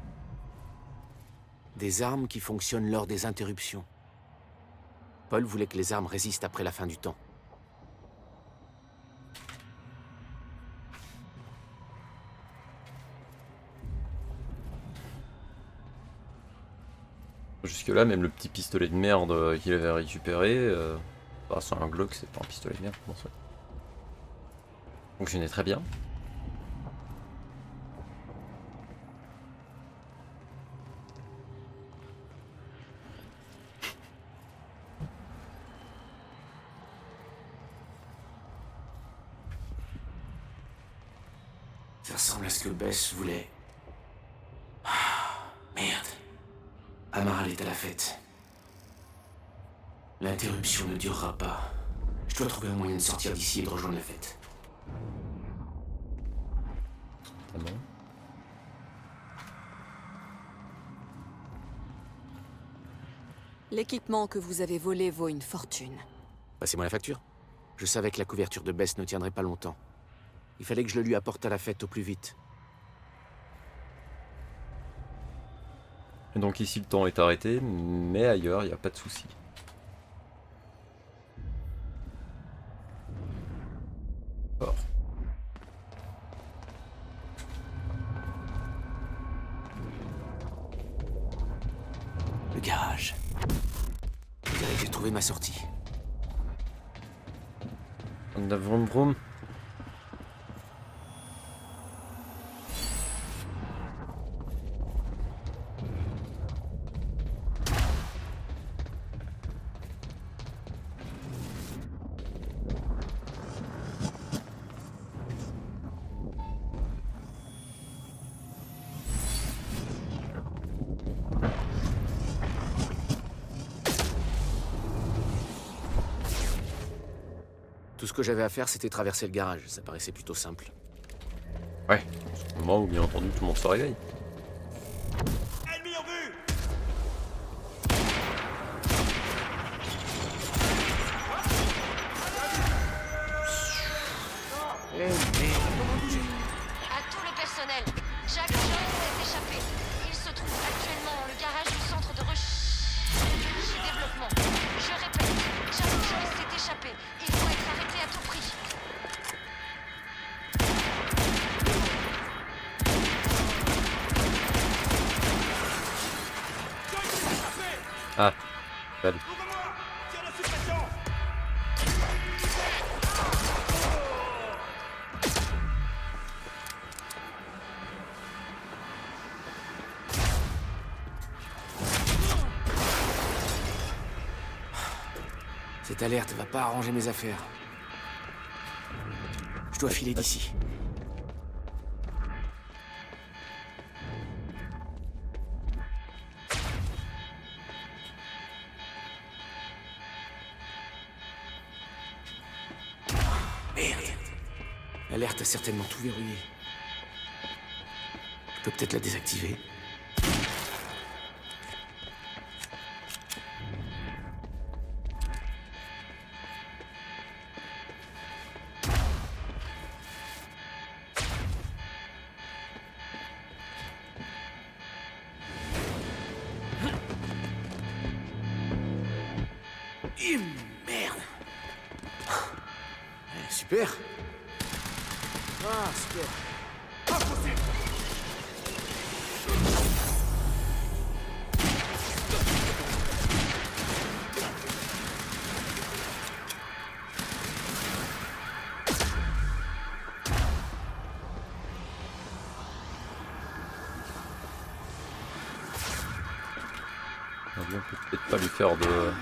Des armes qui fonctionnent lors des interruptions. Paul voulait que les armes résistent après la fin du temps. Jusque là, même le petit pistolet de merde qu'il avait récupéré, euh, bah, c'est un Glock, c'est pas un pistolet de merde, je pense. Ouais. Fonctionnait très bien. Ça ressemble à ce que Bess voulait. Ah, merde. Amaral est à la fête. L'interruption ne durera pas. Je dois trouver un moyen de sortir d'ici et de rejoindre la fête. Ah bon? L'équipement que vous avez volé vaut une fortune. Passez-moi la facture. Je savais que la couverture de Bess ne tiendrait pas longtemps. Il fallait que je le lui apporte à la fête au plus vite. Et donc ici le temps est arrêté, mais ailleurs il n'y a pas de souci. Or. Le garage. Je dirais que j'ai trouvé ma sortie. On a vroom vroom. Tout ce que j'avais à faire, c'était traverser le garage. Ça paraissait plutôt simple. Ouais, c'est le moment où bien entendu tout le monde se réveille. Ennemi en vue! Ah, belle. Cette alerte va pas arranger mes affaires. Je dois filer d'ici. Merde. L'alerte a certainement tout verrouillé. Je peux peut-être la désactiver. Merde. Super. Ah, super. Impossible. On peut peut-être pas lui faire de...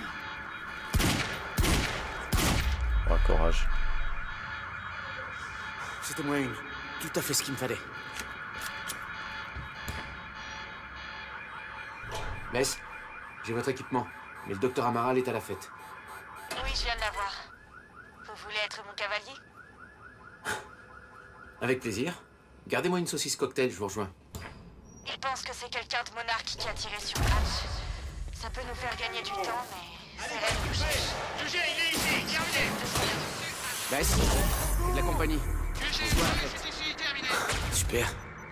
Raccorage. C'était moins une. Tout à fait ce qu'il me fallait. Bess, j'ai votre équipement, mais le docteur Amaral est à la fête. Oui, je viens de l'avoir. Vous voulez être mon cavalier? Avec plaisir. Gardez-moi une saucisse cocktail, je vous rejoins. Il pense que c'est quelqu'un de Monarque qui a tiré sur Hatch. Ça peut nous faire gagner du temps, mais... Sérène nous cherche. Jugé, il est ici, terminé. Bess, c'est de la compagnie. Jugé, c'est ici, terminé. Super.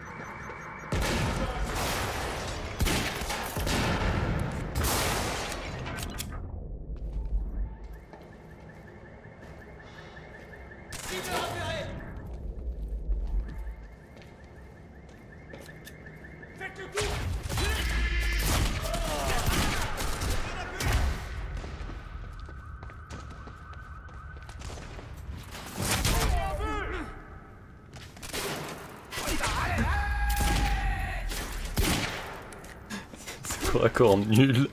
Faites le coup. C'est raccord nul.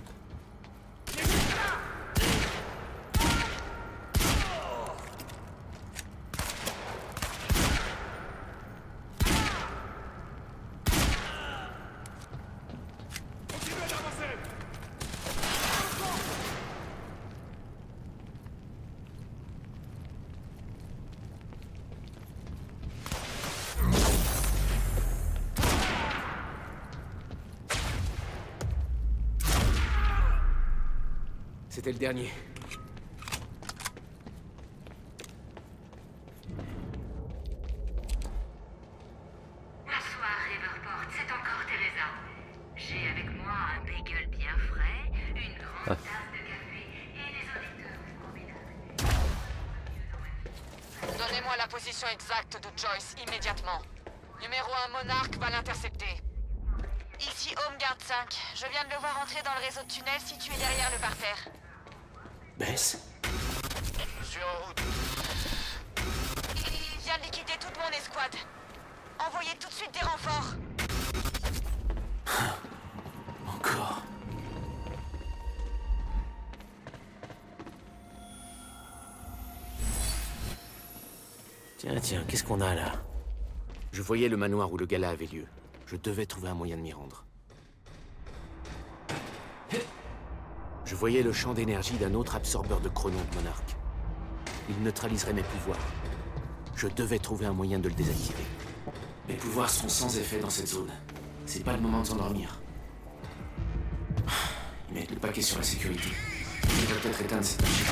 C'était le dernier. Bonsoir, Riverport, c'est encore Teresa. J'ai avec moi un bagel bien frais, une grande Ah. tasse de café et des auditeurs formidables. Donnez-moi la position exacte de Joyce immédiatement. Numéro un Monarque va l'intercepter. Ici Homeguard cinq. Je viens de le voir entrer dans le réseau de tunnels situé derrière le parterre. Bess? Je suis en route. Il vient de liquider toute mon escouade. Envoyez tout de suite des renforts. Encore. Tiens, tiens, qu'est-ce qu'on a là? Je voyais le manoir où le gala avait lieu. Je devais trouver un moyen de m'y rendre. Je voyais le champ d'énergie d'un autre absorbeur de chronon de Monarque. Il neutraliserait mes pouvoirs. Je devais trouver un moyen de le désactiver. Mes pouvoirs sont sans effet dans cette zone. C'est pas le moment de s'endormir. Ils mettent le paquet sur la sécurité. Je devrais peut-être éteindre cette machine.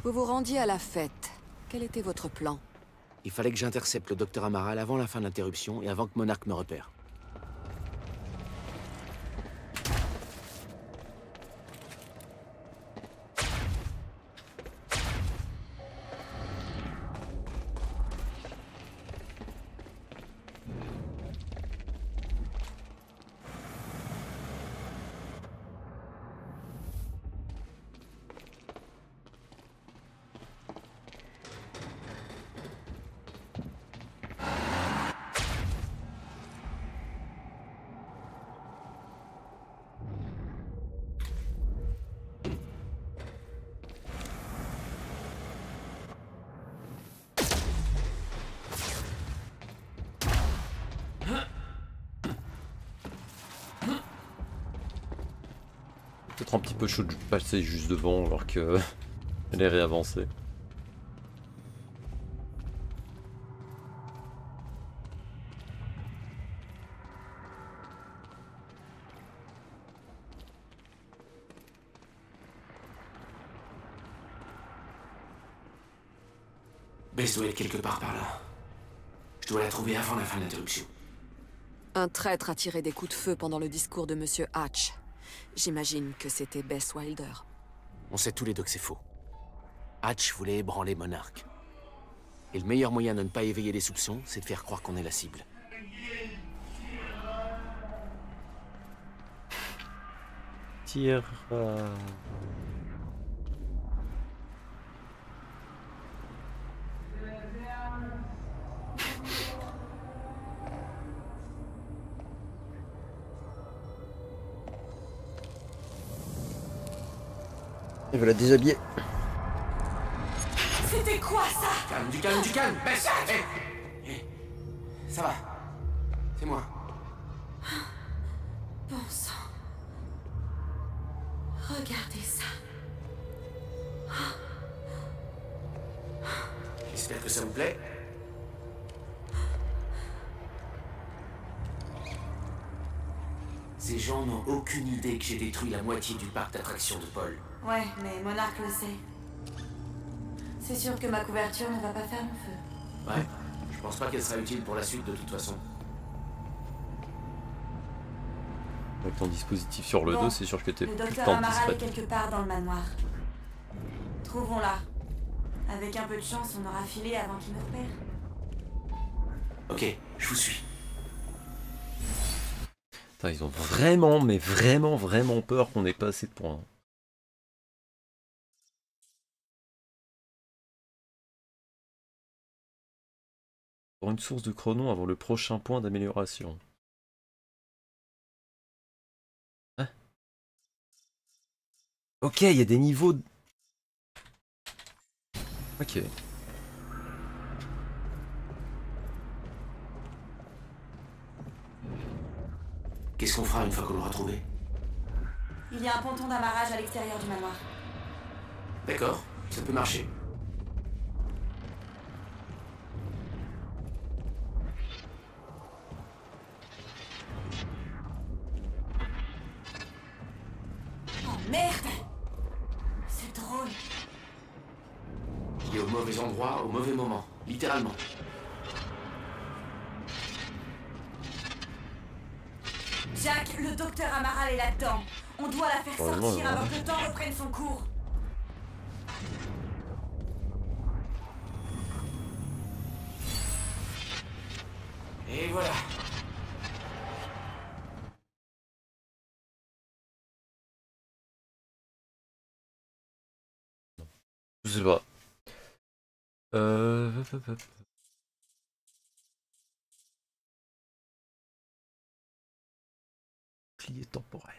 Vous vous rendiez à la fête. Quel était votre plan? Il fallait que j'intercepte le docteur Amaral avant la fin de l'interruption et avant que Monarch me repère. Peut-être un petit peu chaud de passer juste devant alors que elle est réavancée. Bess doit être quelque part par là. Je dois la trouver avant la fin de l'interruption. Un traître a tiré des coups de feu pendant le discours de Monsieur Hatch. J'imagine que c'était Bess Wilder. On sait tous les deux que c'est faux. Hatch voulait ébranler Monarch. Et le meilleur moyen de ne pas éveiller les soupçons, c'est de faire croire qu'on est la cible. Tire... Euh... Il veut la déshabiller. C'était quoi ça? Calme, du calme, du calme. Bess, hé, hé. Ça va. C'est moi. Bon sang. Regardez ça. J'espère que ça vous plaît. Ces gens n'ont aucune idée que j'ai détruit la moitié du parc d'attractions de Paul. Ouais, mais Monarch le sait. C'est sûr que ma couverture ne va pas faire long feu. Ouais, je pense pas qu'elle sera utile pour la suite de toute façon. Avec ton dispositif sur le Bon, dos, c'est sûr que t'es le plus de docteur temps de Amaral est disparaître. quelque part dans le manoir. Trouvons-la. Avec un peu de chance, on aura filé avant qu'il nous repère. Ok, je vous suis. Putain, ils ont vraiment, mais vraiment, vraiment peur qu'on ait pas assez de points. Pour une source de chronon avant le prochain point d'amélioration. Hein? Ok, il y a des niveaux... de... Ok. Qu'est-ce qu'on fera une fois qu'on l'aura trouvé? Il y a un ponton d'amarrage à l'extérieur du manoir. D'accord, ça peut marcher. Oh merde! C'est drôle. Il est au mauvais endroit, au mauvais moment, littéralement. Jack, le docteur Amaral est là-dedans. On doit la faire Heureusement, sortir ouais. avant que le temps reprenne son cours. Et voilà. Je sais pas. Euh... hop, hop, hop. Bouclier temporel.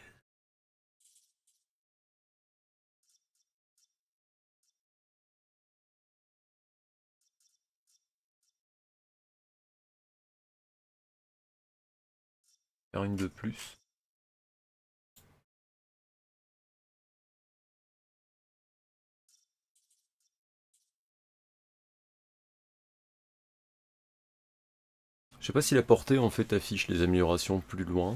Faire une de plus. Je sais pas si la portée en fait affiche les améliorations plus loin.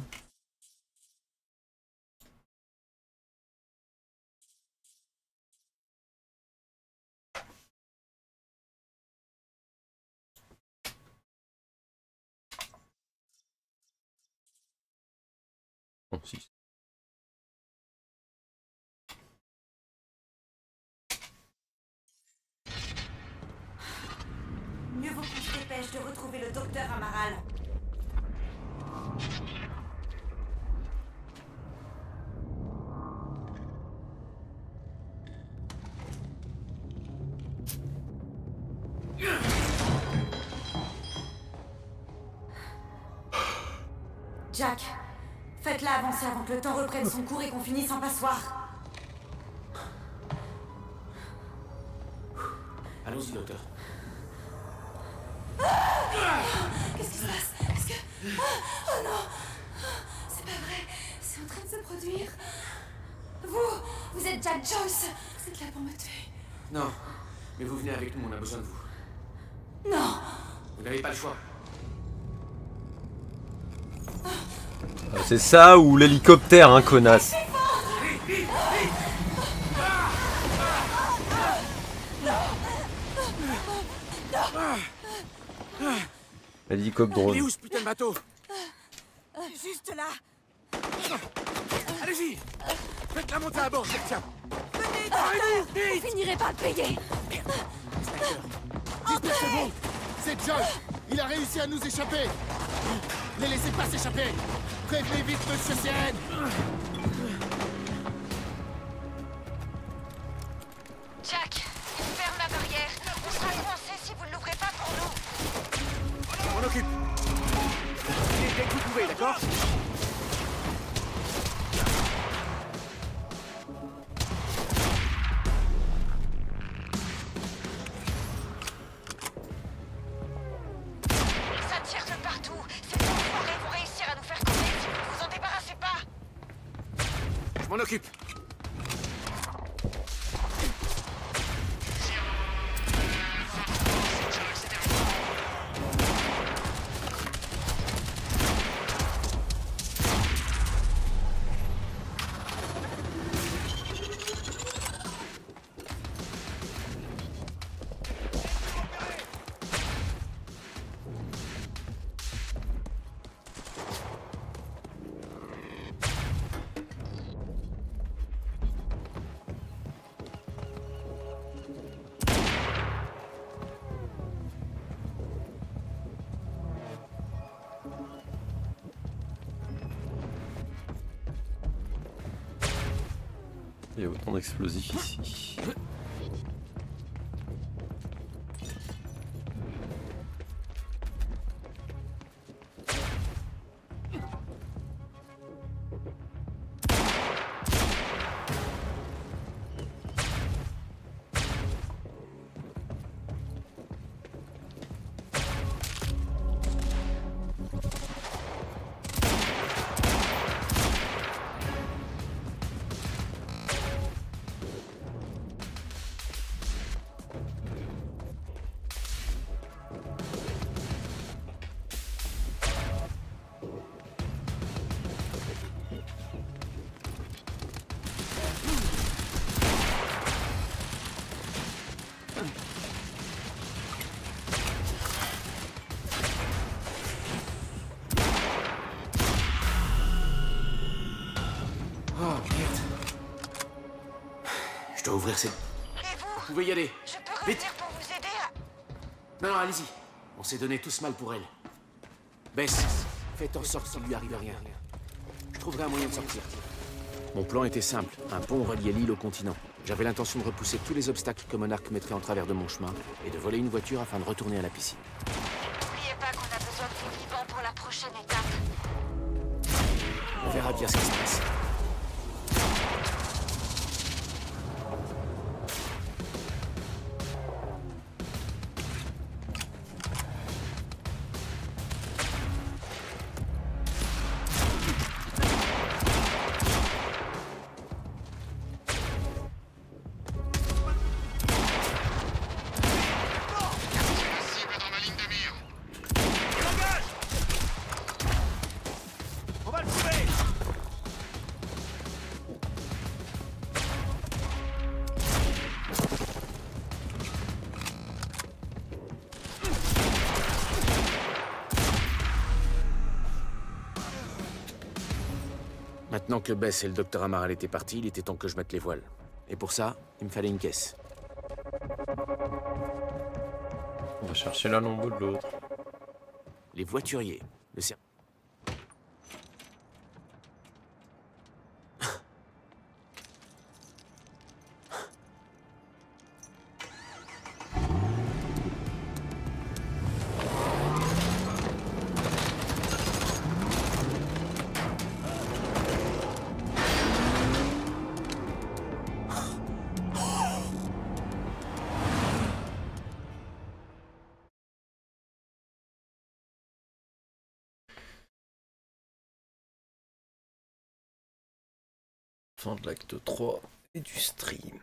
Non, si. Mieux vaut qu'on se dépêche de retrouver le docteur Amaral. Jack, faites-la avancer avant que le temps reprenne son cours et qu'on finisse en passoire. Allons-y, docteur. Qu'est-ce qui se passe? Est-ce que... Oh non! C'est pas vrai. C'est en train de se produire. Vous, vous êtes Jack Joyce. Vous êtes là pour me tuer. Non, mais vous venez avec nous, on a besoin de vous. Non! Vous n'avez pas le choix. C'est ça ou l'hélicoptère, hein, connasse. L'hélicoptère. Il est où ce putain de bateau? Juste là. Allez-y! Faites-la monter à bord, je tiens. Venez, docteur! Vous finirez par le payer. Dites-le, c'est bon. C'est John. Il a réussi à nous échapper. Ne laissez pas s'échapper. Prévenez vite Monsieur Sérène. Jack, ferme la barrière. On sera coincés si vous ne l'ouvrez pas pour nous. On m'en occupe. Dès que vous pouvez, d'accord? Ça tire de partout. Ces enfoirés vont réussir à nous faire couler si vous ne vous en débarrassez pas. Je m'en occupe. Il y a autant d'explosifs ici. Je dois ouvrir cette... Et vous? Vous pouvez y aller. Je peux revenir pour vous aider à... Non, non, allez-y. On s'est donné tous mal pour elle. Bess, faites en sorte qu'il lui arrive rien. Je trouverai un moyen de sortir. Mon plan était simple. Un pont reliait l'île au continent. J'avais l'intention de repousser tous les obstacles que Monarch mettrait en travers de mon chemin et de voler une voiture afin de retourner à la piscine. N'oubliez pas qu'on a besoin de vous vivants pour la prochaine étape. On verra bien ce qui se passe. Maintenant que Bess et le docteur Amaral étaient partis, il était temps que je mette les voiles. Et pour ça, il me fallait une caisse. On va chercher l'un en bout de l'autre. Les voituriers. Le ser... Fin de l'acte trois et du stream.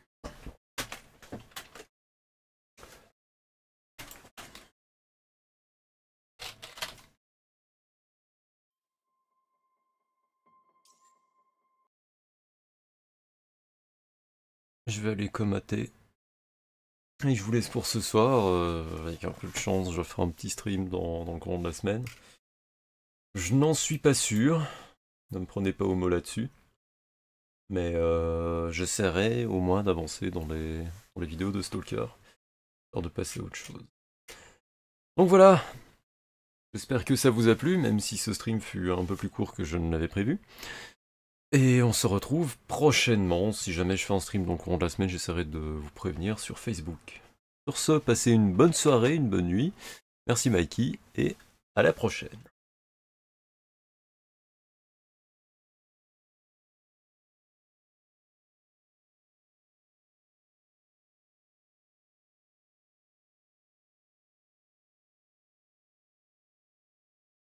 Je vais aller comater. Et je vous laisse pour ce soir. Euh, avec un peu de chance, je ferai un petit stream dans, dans le courant de la semaine. Je n'en suis pas sûr. Ne me prenez pas au mot là-dessus. Mais euh, j'essaierai au moins d'avancer dans les, dans les vidéos de Stalker, histoire de passer à autre chose. Donc voilà, j'espère que ça vous a plu, même si ce stream fut un peu plus court que je ne l'avais prévu. Et on se retrouve prochainement, si jamais je fais un stream dans le courant de la semaine, j'essaierai de vous prévenir sur Facebook. Sur ce, passez une bonne soirée, une bonne nuit, merci Mikey, et à la prochaine.